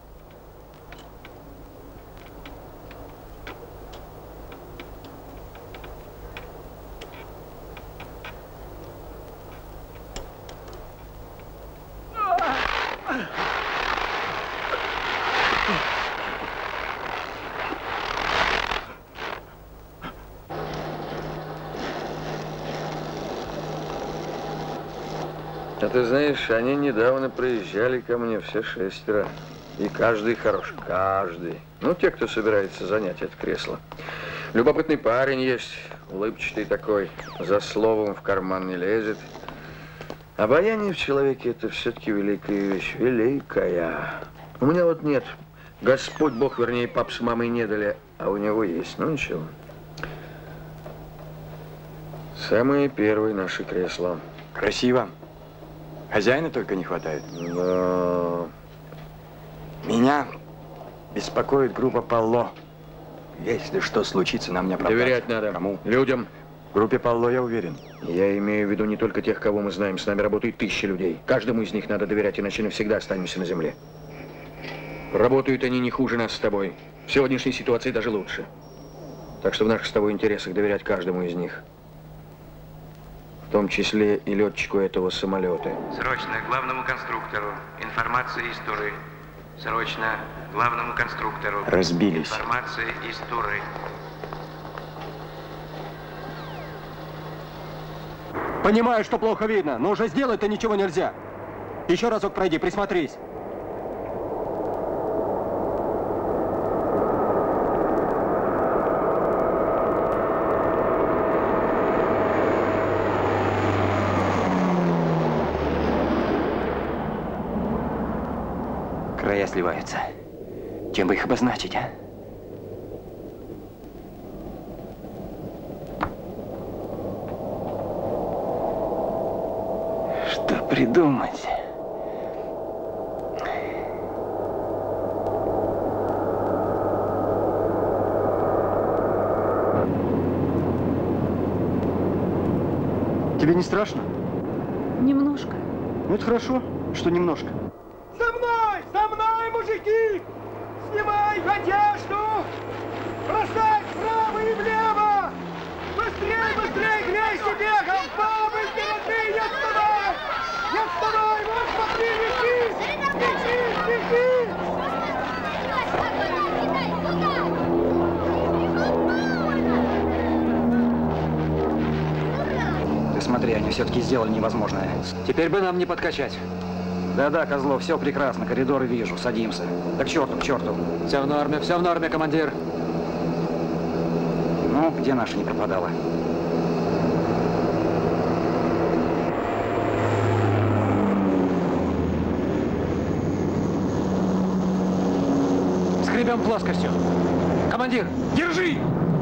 А ты знаешь, они недавно приезжали ко мне все шестеро. И каждый хорош, каждый. Ну, те, кто собирается занять это кресло. Любопытный парень есть, улыбчатый такой, за словом в карман не лезет. Обаяние в человеке – это все-таки великая вещь, великая. У меня вот нет. Господь Бог, вернее, пап с мамой не дали, а у него есть. Ну, ничего. Самые первые наши кресла. Красиво. Хозяина только не хватает. Но... Меня беспокоит группа Палло. Если что случится, нам не оправдать. Доверять надо. Кому? Людям. Группе Палло я уверен. Я имею в виду не только тех, кого мы знаем. С нами работают тысячи людей. Каждому из них надо доверять, иначе навсегда останемся на земле. Работают они не хуже нас с тобой. В сегодняшней ситуации даже лучше. Так что в наших с тобой интересах доверять каждому из них. В том числе и летчику этого самолета. Срочно главному конструктору. Информация из Туры. Срочно главному конструктору. Разбились. Информация из Туры. Понимаю, что плохо видно, но уже сделать-то ничего нельзя. Еще разок пройди, присмотрись. Края сливаются. Чем бы их обозначить, а? Что придумать? Тебе не страшно? Немножко. Ну, это хорошо, что немножко. За мной! За мной, мужики! Снимай одежду! Бросай вправо и влево! Быстрей, быстрей, грейся бегом! Бабы, ты, не отставай! Не отставай! Вот смотри, летишь! Летишь, летишь! Ты смотри, они все-таки сделали невозможное. Теперь бы нам не подкачать. Да-да, Козлов, все прекрасно, коридоры вижу, садимся. Да к черту, к черту. Все в норме, все в норме, командир. Ну, где наша не пропадала? Скребем плоскостью. Командир, держи!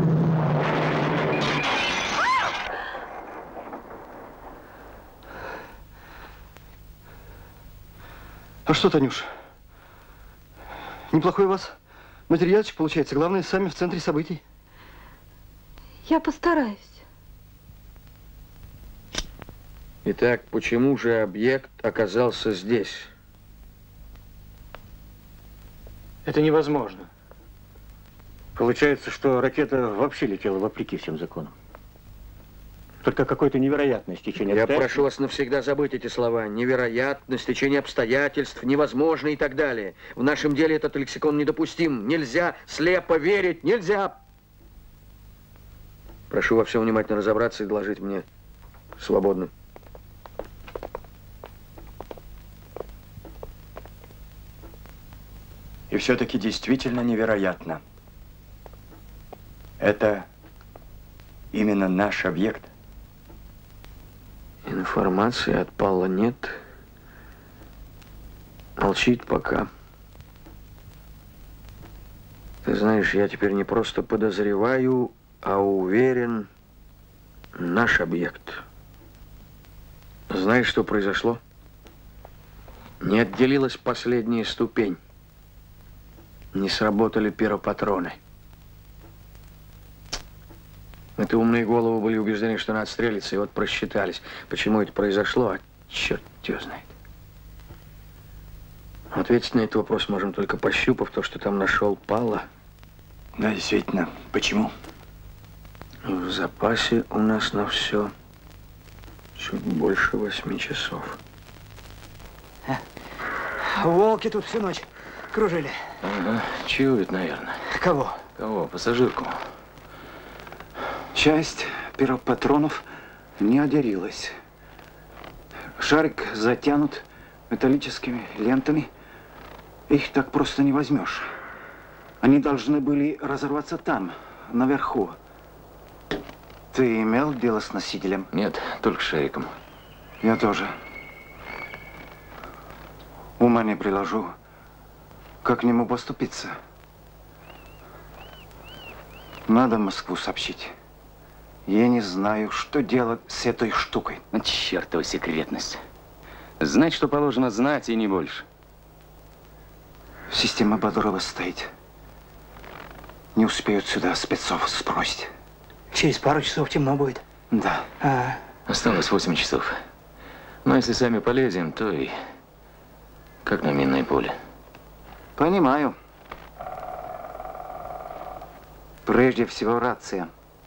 А что, Танюш? Неплохой у вас материальчик получается. Главное, сами в центре событий. Я постараюсь. Итак, почему же объект оказался здесь? Это невозможно. Получается, что ракета вообще летела вопреки всем законам. Только какое-то невероятное стечение Я обстоятельств. прошу вас навсегда забыть эти слова. Невероятно, стечение обстоятельств, невозможно и так далее. В нашем деле этот лексикон недопустим. Нельзя слепо верить, нельзя. Прошу во всем внимательно разобраться и доложить мне свободно. И все-таки действительно невероятно. Это именно наш объект. Информации от Павла нет. Молчит пока. Ты знаешь, я теперь не просто подозреваю, а уверен, наш объект. Знаешь, что произошло? Не отделилась последняя ступень. Не сработали пиропатроны. Это умные головы были убеждены, что надо стрелиться, и вот просчитались. Почему это произошло, а черт его знает. Ответить на этот вопрос можем только пощупав то, что там нашел Павла. Да, действительно. Почему? В запасе у нас на все чуть больше восьми часов. Волки тут всю ночь кружили. Ага, чуют, наверное. Кого? Кого? Пассажирку. Часть пиропатронов не отделилась. Шарик затянут металлическими лентами. Их так просто не возьмешь. Они должны были разорваться там, наверху. Ты имел дело с носителем? Нет, только с шариком. Я тоже. Ума не приложу. Как к нему поступиться? Надо Москву сообщить. Я не знаю, что делать с этой штукой. Чертова секретность. Знать, что положено знать, и не больше. Система Бодорова стоит. Не успеют сюда спецов сбросить. Через пару часов темно будет. Да. А. Осталось восемь часов. Но если сами полезем, то и как на минное поле. Понимаю. Прежде всего рация.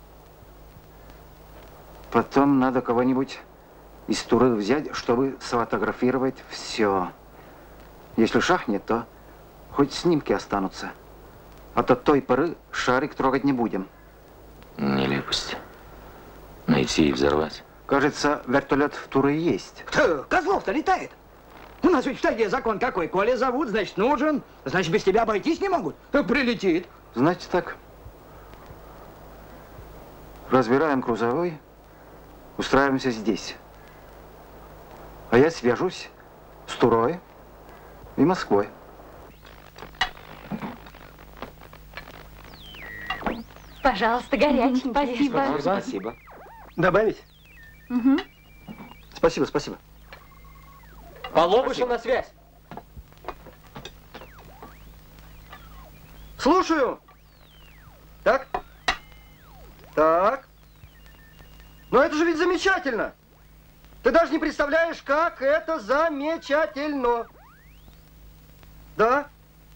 Потом надо кого-нибудь из туры взять, чтобы сфотографировать все. Если шахнет, то хоть снимки останутся. А до той поры шарик трогать не будем. Нелепость. Найти и взорвать. Кажется, вертолет в туры есть. Кто? Козлов-то летает. У нас ведь в тайге закон какой? Коли зовут, значит нужен. Значит, без тебя обойтись не могут. Прилетит. Значит так. Разбираем грузовой, устраиваемся здесь. А я свяжусь с Турой и Москвой. Пожалуйста, горяченький. Спасибо. Спасибо. Добавить? Угу. Спасибо, спасибо. Павло вышел на связь. Слушаю. Так. Так. Но это же ведь замечательно. Ты даже не представляешь, как это замечательно. Да.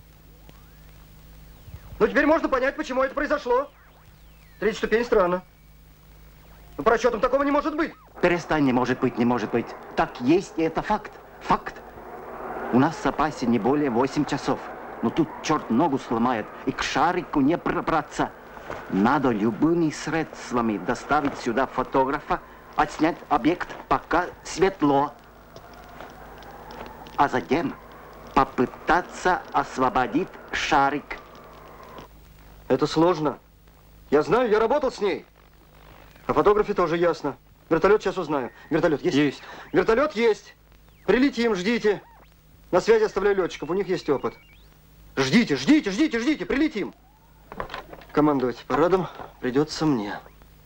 Ну, теперь можно понять, почему это произошло. Третья ступень странно. Ну, по расчетам такого не может быть. Перестань, не может быть, не может быть. Так есть, и это факт. Факт. У нас в запасе не более восемь часов. Но тут черт ногу сломает, и к шарику не пробраться. Надо любыми средствами доставить сюда фотографа, отснять объект, пока светло. А затем попытаться освободить шарик. Это сложно. Я знаю, я работал с ней. О фотографе тоже ясно. Вертолет сейчас узнаю. Вертолет есть? Есть. Вертолет есть. Прилетим, ждите. На связи оставляю летчиков, у них есть опыт. Ждите, ждите, ждите, ждите, прилетим. Командовать парадом придется мне.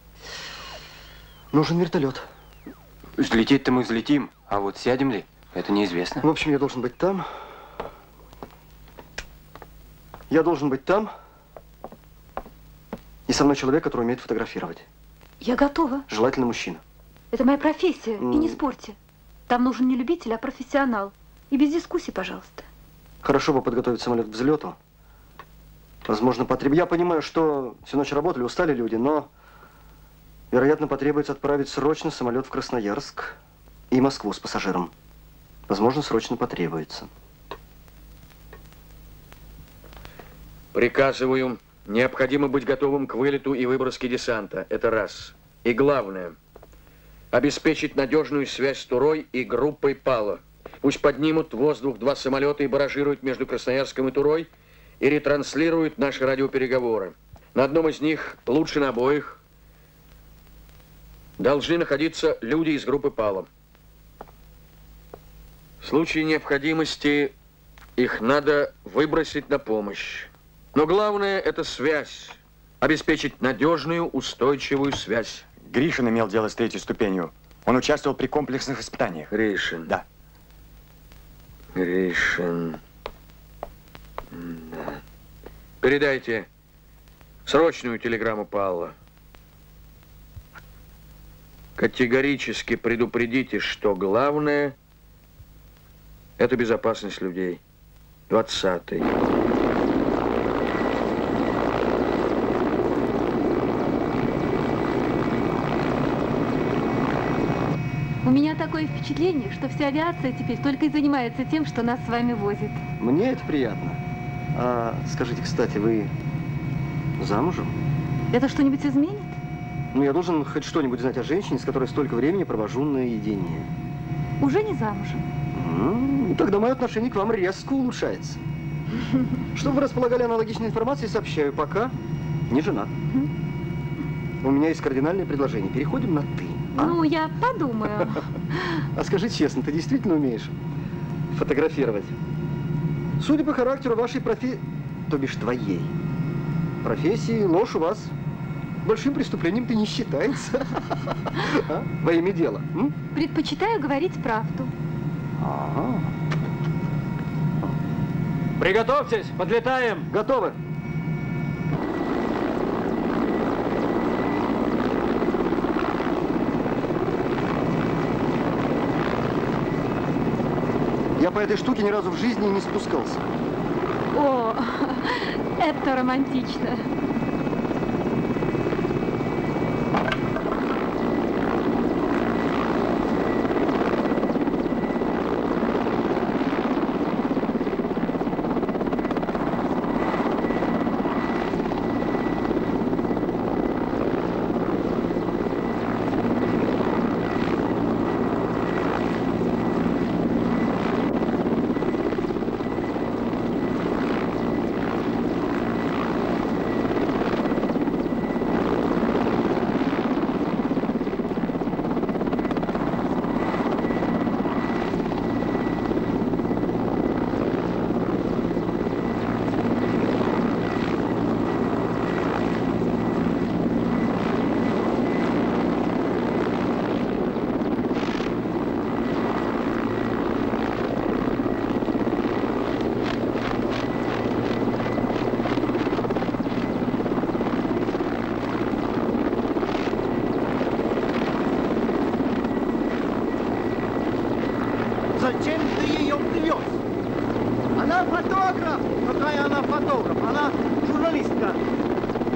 Нужен вертолет. Взлететь-то мы взлетим, а вот сядем ли, это неизвестно. В общем, я должен быть там. Я должен быть там. И со мной человек, который умеет фотографировать. Я готова. Желательно мужчина. Это моя профессия. Mm. И не спорьте. Там нужен не любитель, а профессионал. И без дискуссий, пожалуйста. Хорошо бы подготовить самолет к взлету. Возможно, потреб... Я понимаю, что всю ночь работали, устали люди, но, вероятно, потребуется отправить срочно самолет в Красноярск и Москву с пассажиром. Возможно, срочно потребуется. Приказываю, необходимо быть готовым к вылету и выброске десанта. Это раз. И главное, обеспечить надежную связь с Турой и группой ПАЛО. Пусть поднимут в воздух два самолета и баражируют между Красноярском и Турой и ретранслируют наши радиопереговоры. На одном из них, лучше на обоих, должны находиться люди из группы ПАЛО. В случае необходимости их надо выбросить на помощь. Но главное – это связь. Обеспечить надежную, устойчивую связь. Гришин имел дело с третьей ступенью. Он участвовал при комплексных испытаниях. Гришин. Да. Гришин. Да. Передайте срочную телеграмму Павла. Категорически предупредите, что главное – это безопасность людей. Двадцатый. У меня такое впечатление, что вся авиация теперь только и занимается тем, что нас с вами возит. Мне это приятно. А скажите, кстати, вы замужем? Это что-нибудь изменит? Ну, я должен хоть что-нибудь знать о женщине, с которой столько времени провожу наедине. Уже не замужем. Ну, тогда мое отношение к вам резко улучшается. Чтобы вы располагали аналогичной информацией, сообщаю, пока не женат. У меня есть кардинальное предложение. Переходим на «ты». А? Ну, я подумаю. А скажи честно, ты действительно умеешь фотографировать? Судя по характеру вашей профессии, то бишь твоей профессии, ложь у вас большим преступлением ты не считается. А? Во имя дела. М? Предпочитаю говорить правду. Ага. Приготовьтесь, подлетаем. Готовы. Я по этой штуке ни разу в жизни не спускался. О, это романтично.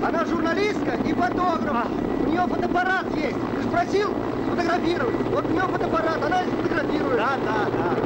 Она журналистка и фотограф. У нее фотоаппарат есть. Ты же просил сфотографировать. Вот у нее фотоаппарат, она и сфотографирует. Да, да, да.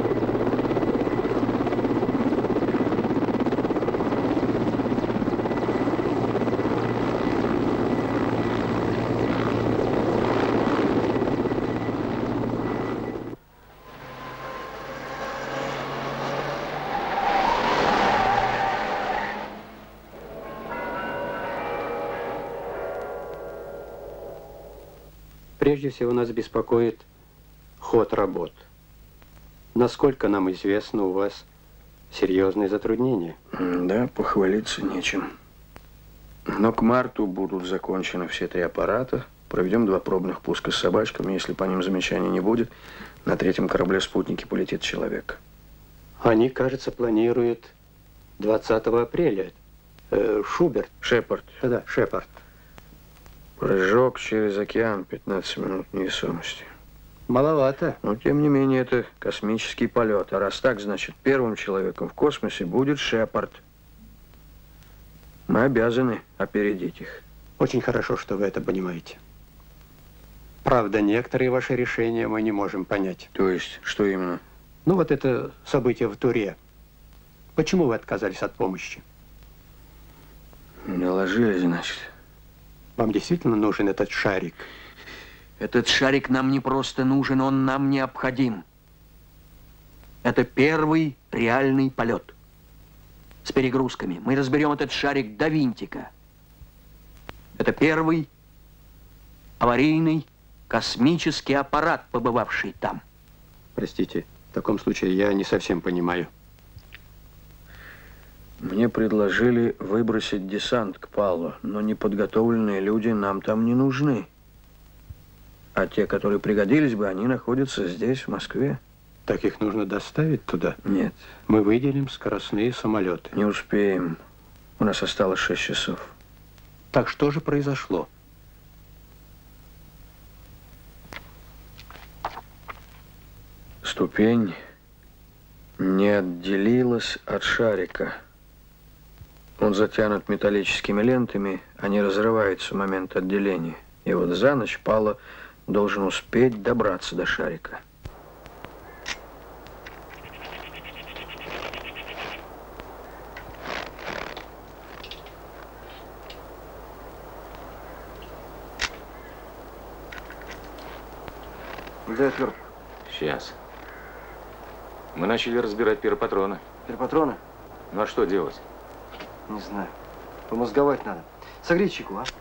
Прежде всего нас беспокоит ход работ. Насколько нам известно, у вас серьезные затруднения. Да, похвалиться нечем. Но к марту будут закончены все три аппарата. Проведем два пробных пуска с собачками. Если по ним замечаний не будет, на третьем корабле спутники полетит человек. Они, кажется, планируют двадцатого апреля. Э, Шуберт. Шепард. Да, Шепард. Прыжок через океан, пятнадцать минут невесомости. Маловато. Но, тем не менее, это космический полет. А раз так, значит, первым человеком в космосе будет Шепард. Мы обязаны опередить их. Очень хорошо, что вы это понимаете. Правда, некоторые ваши решения мы не можем понять. То есть, что именно? Ну, вот это событие в Туре. Почему вы отказались от помощи? Доложили, значит. Вам действительно нужен этот шарик? Этот шарик нам не просто нужен, он нам необходим. Это первый реальный полет. С перегрузками. Мы разберем этот шарик до винтика. Это первый аварийный космический аппарат, побывавший там. Простите, в таком случае я не совсем понимаю. Мне предложили выбросить десант к Палу, но неподготовленные люди нам там не нужны. А те, которые пригодились бы, они находятся здесь, в Москве. Так их нужно доставить туда? Нет. Мы выделим скоростные самолеты. Не успеем. У нас осталось шесть часов. Так что же произошло? Ступень не отделилась от шарика. Он затянут металлическими лентами, они разрываются в момент отделения. И вот за ночь Пало должен успеть добраться до шарика. Где отвертка? Сейчас. Мы начали разбирать пиропатроны. Пиропатроны? Ну а что делать? Не знаю. Помозговать надо. Согрей чайку, а?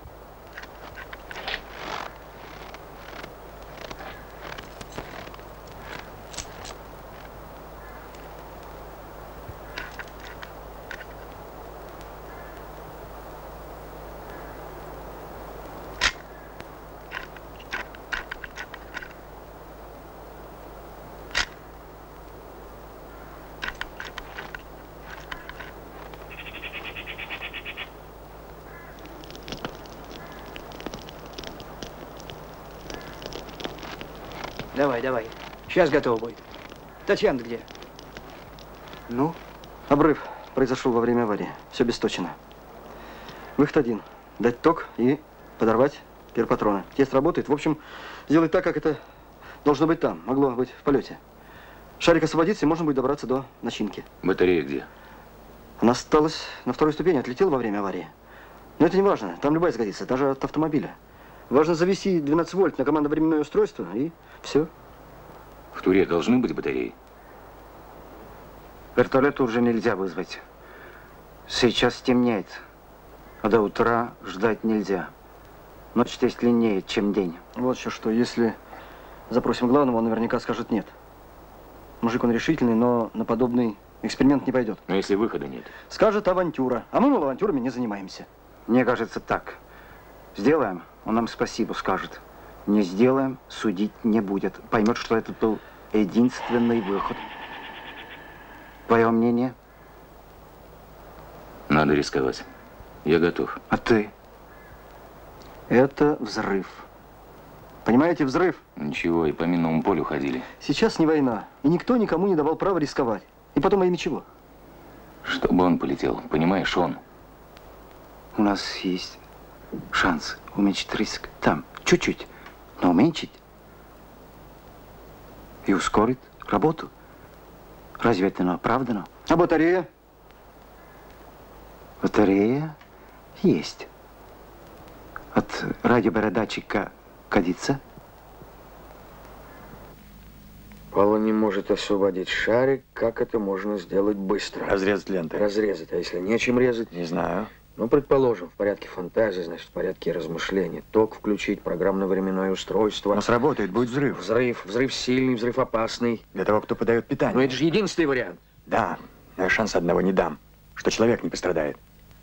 Давай, давай. Сейчас готово будет. Татьяна где? Ну, обрыв произошел во время аварии. Все бесточно. Выход один. Дать ток и подорвать пиропатроны. Тест работает. В общем, сделать так, как это должно быть там. Могло быть в полете. Шарик освободится, и можно будет добраться до начинки. Батарея где? Она осталась на второй ступени, отлетела во время аварии. Но это не важно. Там любая сгодится, даже от автомобиля. Важно завести двенадцать вольт на командовременное устройство, и все. В Туре должны быть батареи? Вертолет уже нельзя вызвать. Сейчас темнеет, а до утра ждать нельзя. Ночь здесь длиннее, чем день. Вот еще что, если запросим главного, он наверняка скажет нет. Мужик он решительный, но на подобный эксперимент не пойдет. Но если выхода нет? Скажет авантюра, а мы, мол, авантюрами не занимаемся. Мне кажется так. Сделаем, он нам спасибо скажет. Не сделаем, судить не будет. Поймет, что это был единственный выход. Твое мнение? Надо рисковать. Я готов. А ты? Это взрыв. Понимаете, взрыв? Ничего, и по минному полю ходили. Сейчас не война, и никто никому не давал права рисковать. И потом, а им чего? Чтобы он полетел, понимаешь, он. у нас есть шанс уменьшить риск там, чуть-чуть, но уменьшить и ускорить работу. Разве это оправдано? А батарея? Батарея есть. От радиопередатчика кадится. Павел не может освободить шарик. Как это можно сделать быстро? Разрезать лентой. Разрезать. А если нечем резать? Не знаю. Ну, предположим, в порядке фантазии, значит, в порядке размышлений. Ток включить, программно-временное устройство. Но сработает, будет взрыв. Взрыв. Взрыв сильный, взрыв опасный. Для того, кто подает питание. Но это же единственный вариант. Да, но я шанс одного не дам, что человек не пострадает.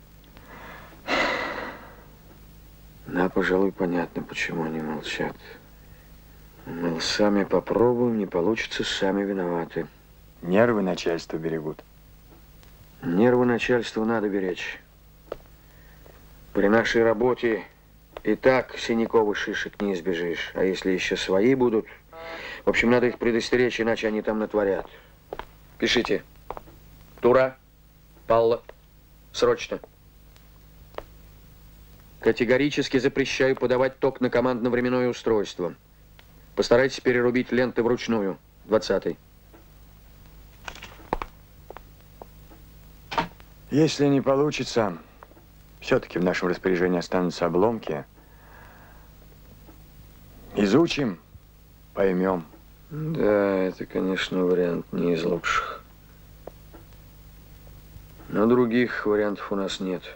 Да, пожалуй, понятно, почему они молчат. Мол, сами попробуем, не получится, сами виноваты. Нервы начальства берегут. Нервы начальства надо беречь. При нашей работе и так синяков и шишек не избежишь. А если еще свои будут, в общем, надо их предостеречь, иначе они там натворят. Пишите. Тура, Палла, срочно. Категорически запрещаю подавать ток на командно-временное устройство. Постарайтесь перерубить ленты вручную. Двадцатый. Если не получится, все-таки в нашем распоряжении останутся обломки. Изучим, поймем. Да, это, конечно, вариант не из лучших. Но других вариантов у нас нет.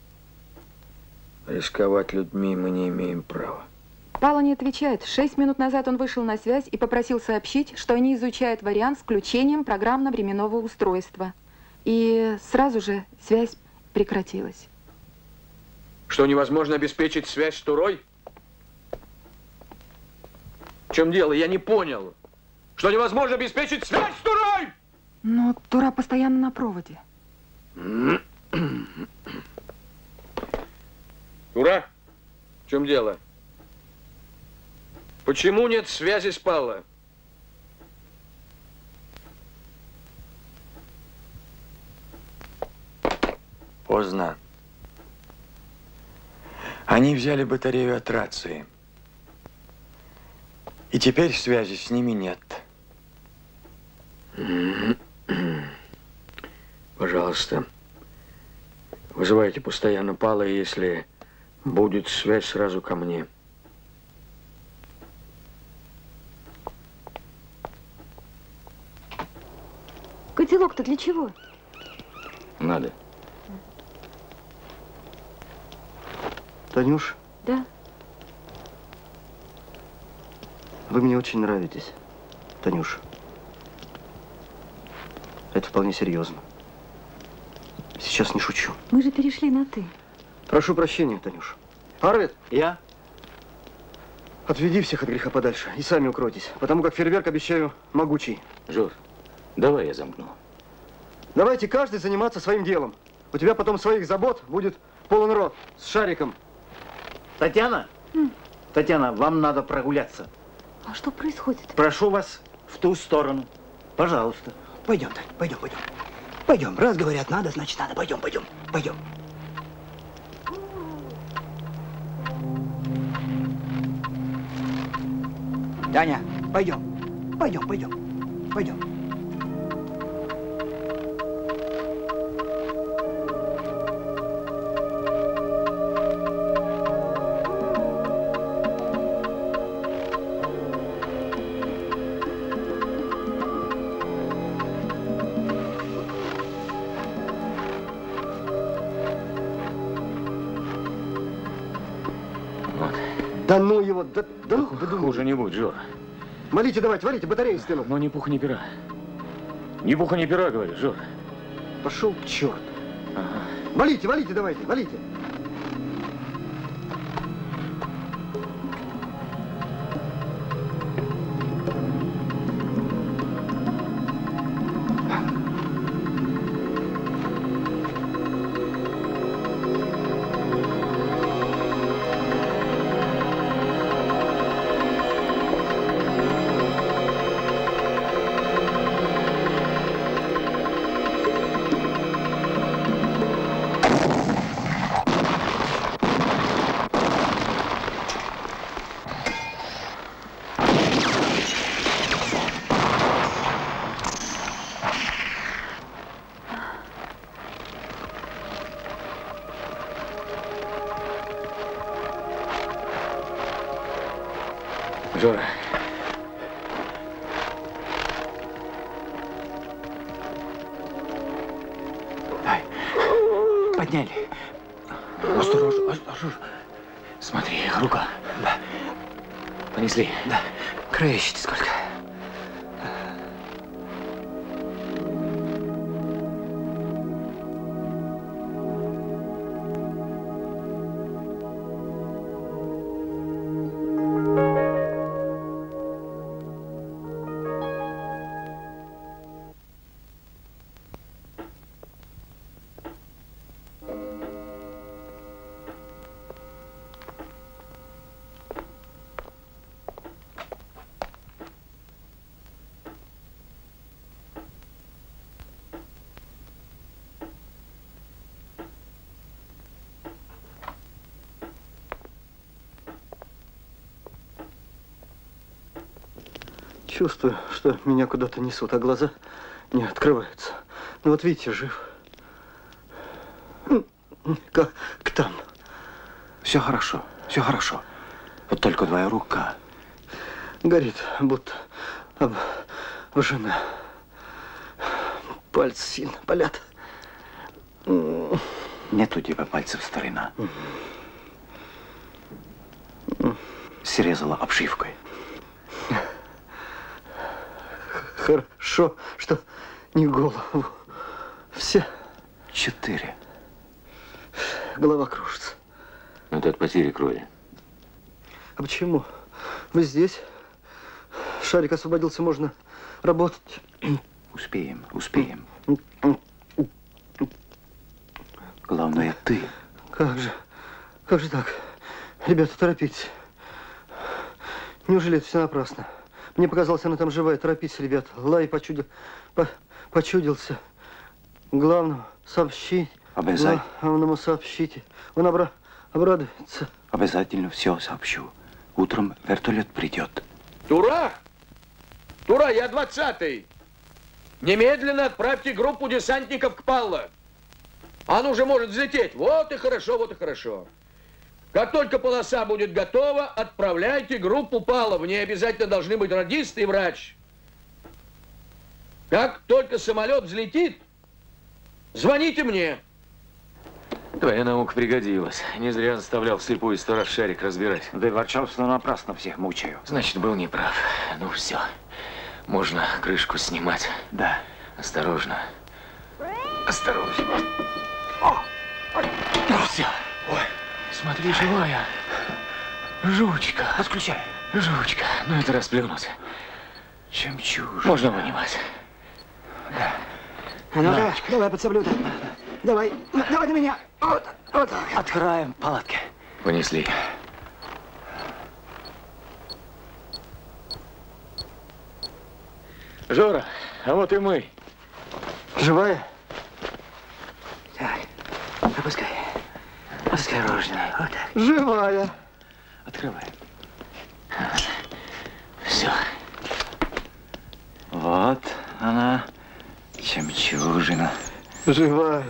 Рисковать людьми мы не имеем права. Павел не отвечает. Шесть минут назад он вышел на связь и попросил сообщить, что они изучают вариант с включением программно-временного устройства. И сразу же связь прекратилась. Что, невозможно обеспечить связь с Турой? В чем дело? Я не понял. Что невозможно обеспечить связь с Турой? Но Тура постоянно на проводе. Тура, в чем дело? Почему нет связи с Палло? Поздно. Они взяли батарею от рации. И теперь связи с ними нет. Пожалуйста, вызывайте постоянно Палло, и если будет связь, сразу ко мне. Котелок-то для чего? Надо. Танюш? Да. Вы мне очень нравитесь, Танюш. Это вполне серьезно. Сейчас не шучу. Мы же перешли на «ты». Прошу прощения, Танюш. Арвид? Я? Отведи всех от греха подальше и сами укройтесь, потому как фейерверк, обещаю, могучий. Жор, давай я замкну. Давайте каждый заниматься своим делом. У тебя потом своих забот будет полон рот с шариком. Татьяна? М. Татьяна, вам надо прогуляться. А что происходит? Прошу вас в ту сторону. Пожалуйста. Пойдем, Тань, пойдем, пойдем. Пойдем. Раз говорят надо, значит надо. Пойдем, пойдем, пойдем. Таня, пойдем. Пойдем, пойдем. Пойдем. Да ну его, да, да ну, да думаю. Хуже не будет, Жор. Молите, давайте, валите, батареи стынут. Но ни пуха, ни пера. Ни пуха, ни пера, говорю, Жор. Пошел к черту. Ага. Валите, валите, давайте, валите. Жора. Дай. Подняли. Осторожно, осторожно. Смотри, рука. Да. Понесли. Да. Кровищите сколько. Чувствую, что меня куда-то несут, а глаза не открываются. Ну вот видите, жив. Как там? Все хорошо, все хорошо. Вот только твоя рука. Горит, будто обожжена. Пальцы сильно болят. Нет у тебя пальцев, старина. Срезала обшивкой. Хорошо, что не голову. Все. Четыре. Голова кружится. Это от потери крови. А почему? Вы здесь. Шарик освободился, можно работать. Успеем, успеем. Главное, ты. Как же, как же так? Ребята, торопитесь. Неужели это все напрасно? Мне показалось, она там живая. Торопитесь, ребят. Лай почудил, по, почудился. Главному сообщить. Обязательно. Главному сообщите. Он обра обрадуется. Обязательно все сообщу. Утром вертолет придет. Тура! Тура, я двадцатый. Немедленно отправьте группу десантников к Палло. Он уже может взлететь. Вот и хорошо, вот и хорошо. Как только полоса будет готова, отправляйте группу Палло. В ней обязательно должны быть радист и врач. Как только самолет взлетит, звоните мне. Твоя наука пригодилась. Не зря заставлял вслепую сто раз шарик разбирать. Да и ворчался напрасно, всех мучаю. Значит, был неправ. Ну все, можно крышку снимать. Да. Осторожно. Осторожно. О! Ну все. Ой. Смотри, живая. Жучка. Отключай. Жучка. Ну это расплюнуть. Жемчужина. Можно вынимать. Да. А ну давай, давай подсоблю. Давай, давай на меня. Вот, вот. От краем палатки. Понесли. Жора, а вот и мы. Живая? Так, опускай. Осторожно. Вот так. Живая. Открывай. Все. Вот она, жемчужина. Живая.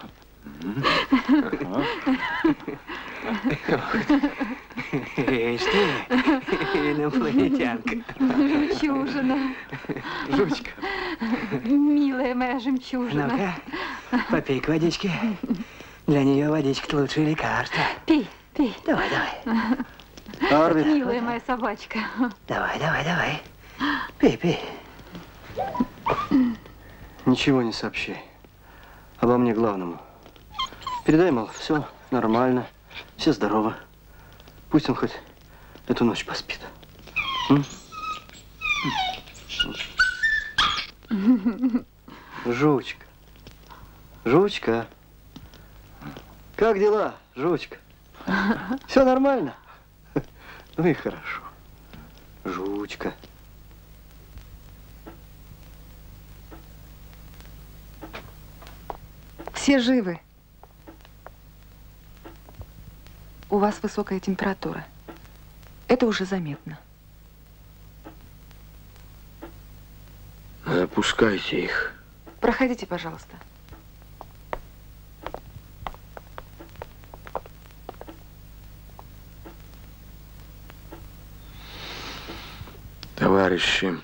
Эй, что? Инопланетянка. Жемчужина. Жучка. Милая моя жемчужина. Ну-ка, попей-ка водички. Для нее водичка лучшее лекарство. Пей, пей. Давай, давай. Арви. Милая моя собачка. Давай, давай, давай. Пей, пей. Ничего не сообщай. Обо мне главному. Передай, мол, все нормально, все здорово. Пусть он хоть эту ночь поспит. М? Жучка. Жучка. Как дела, Жучка? Все нормально? Ну и хорошо. Жучка. Все живы. У вас высокая температура. Это уже заметно. Опускайте их. Проходите, пожалуйста. Товарищи,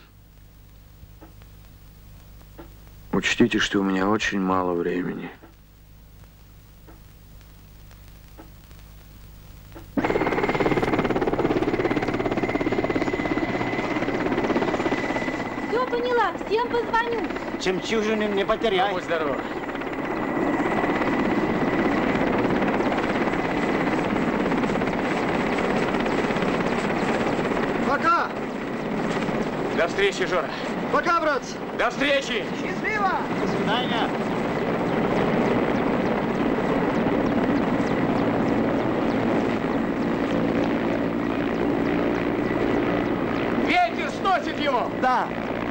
учтите, что у меня очень мало времени. Все поняла, всем позвоню. Жемчужины не потеряй. Будь здоров. Пока! До встречи, Жора. Пока, братцы! До встречи! Счастливо! До свидания! Ветер сносит его! Да!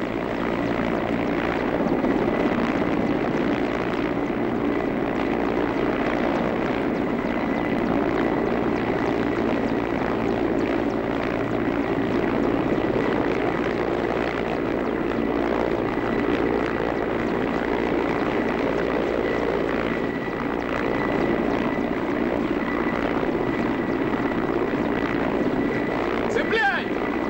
Цепляй!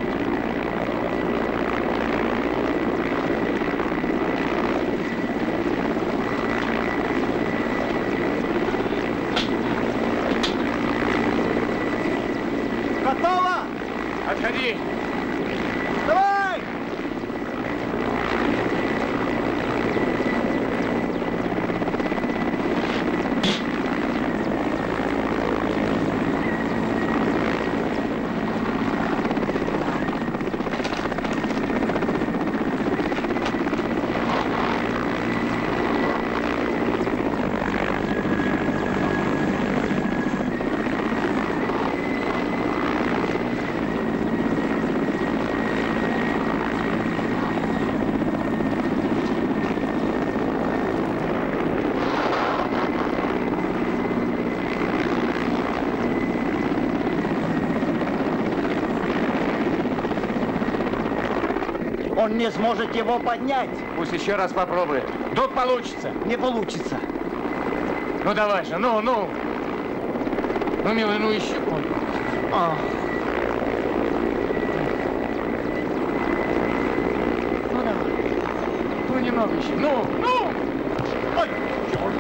Готово! Отходи! Давай! Он не сможет его поднять. Пусть еще раз попробует. Тут получится. Не получится. Ну давай же, ну, ну. Ну, милый, ну еще. Ой. А. Ну давай. Ну немного еще. Ну, ну! Ой, черт.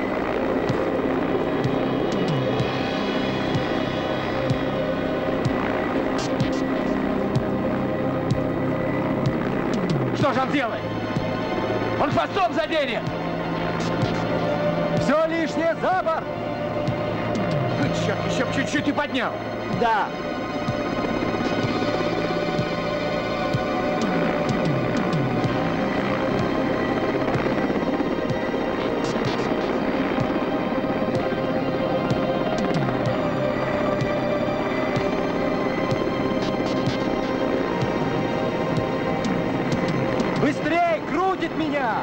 Что же он делает? Он хвостом заденет! Все лишнее за борт! Ну, черт, еще б чуть-чуть и поднял. Да. Быстрей! Крутит меня!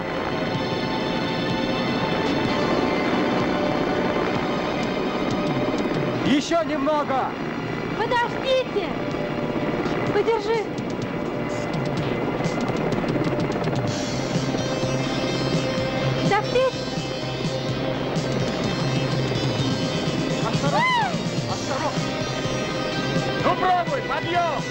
Еще немного! Подождите! Подержи! До встречи! Осторожно! Осторожно! Ну пробуй, подъем!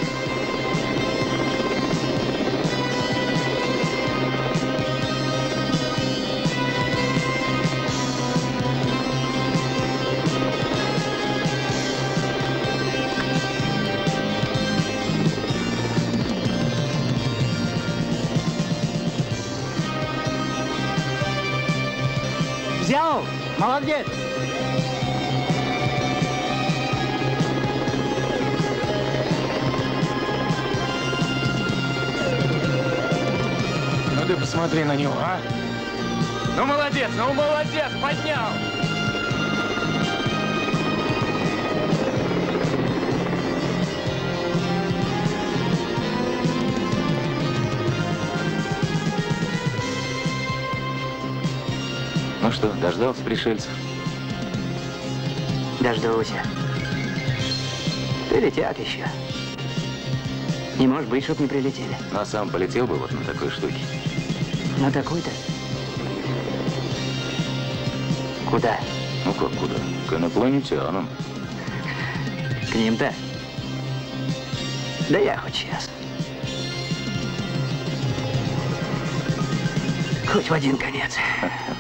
Взял! Молодец! Ну ты посмотри на него, а? Ну молодец, ну молодец, поднял! Ну что, дождался пришельцев? Дождался. Прилетят еще. Не может быть, чтоб не прилетели. Ну, а сам полетел бы вот на такой штуке. На такой-то? Куда? Ну как куда? К инопланетянам. К ним-то? Да я хоть сейчас. Хоть в один конец.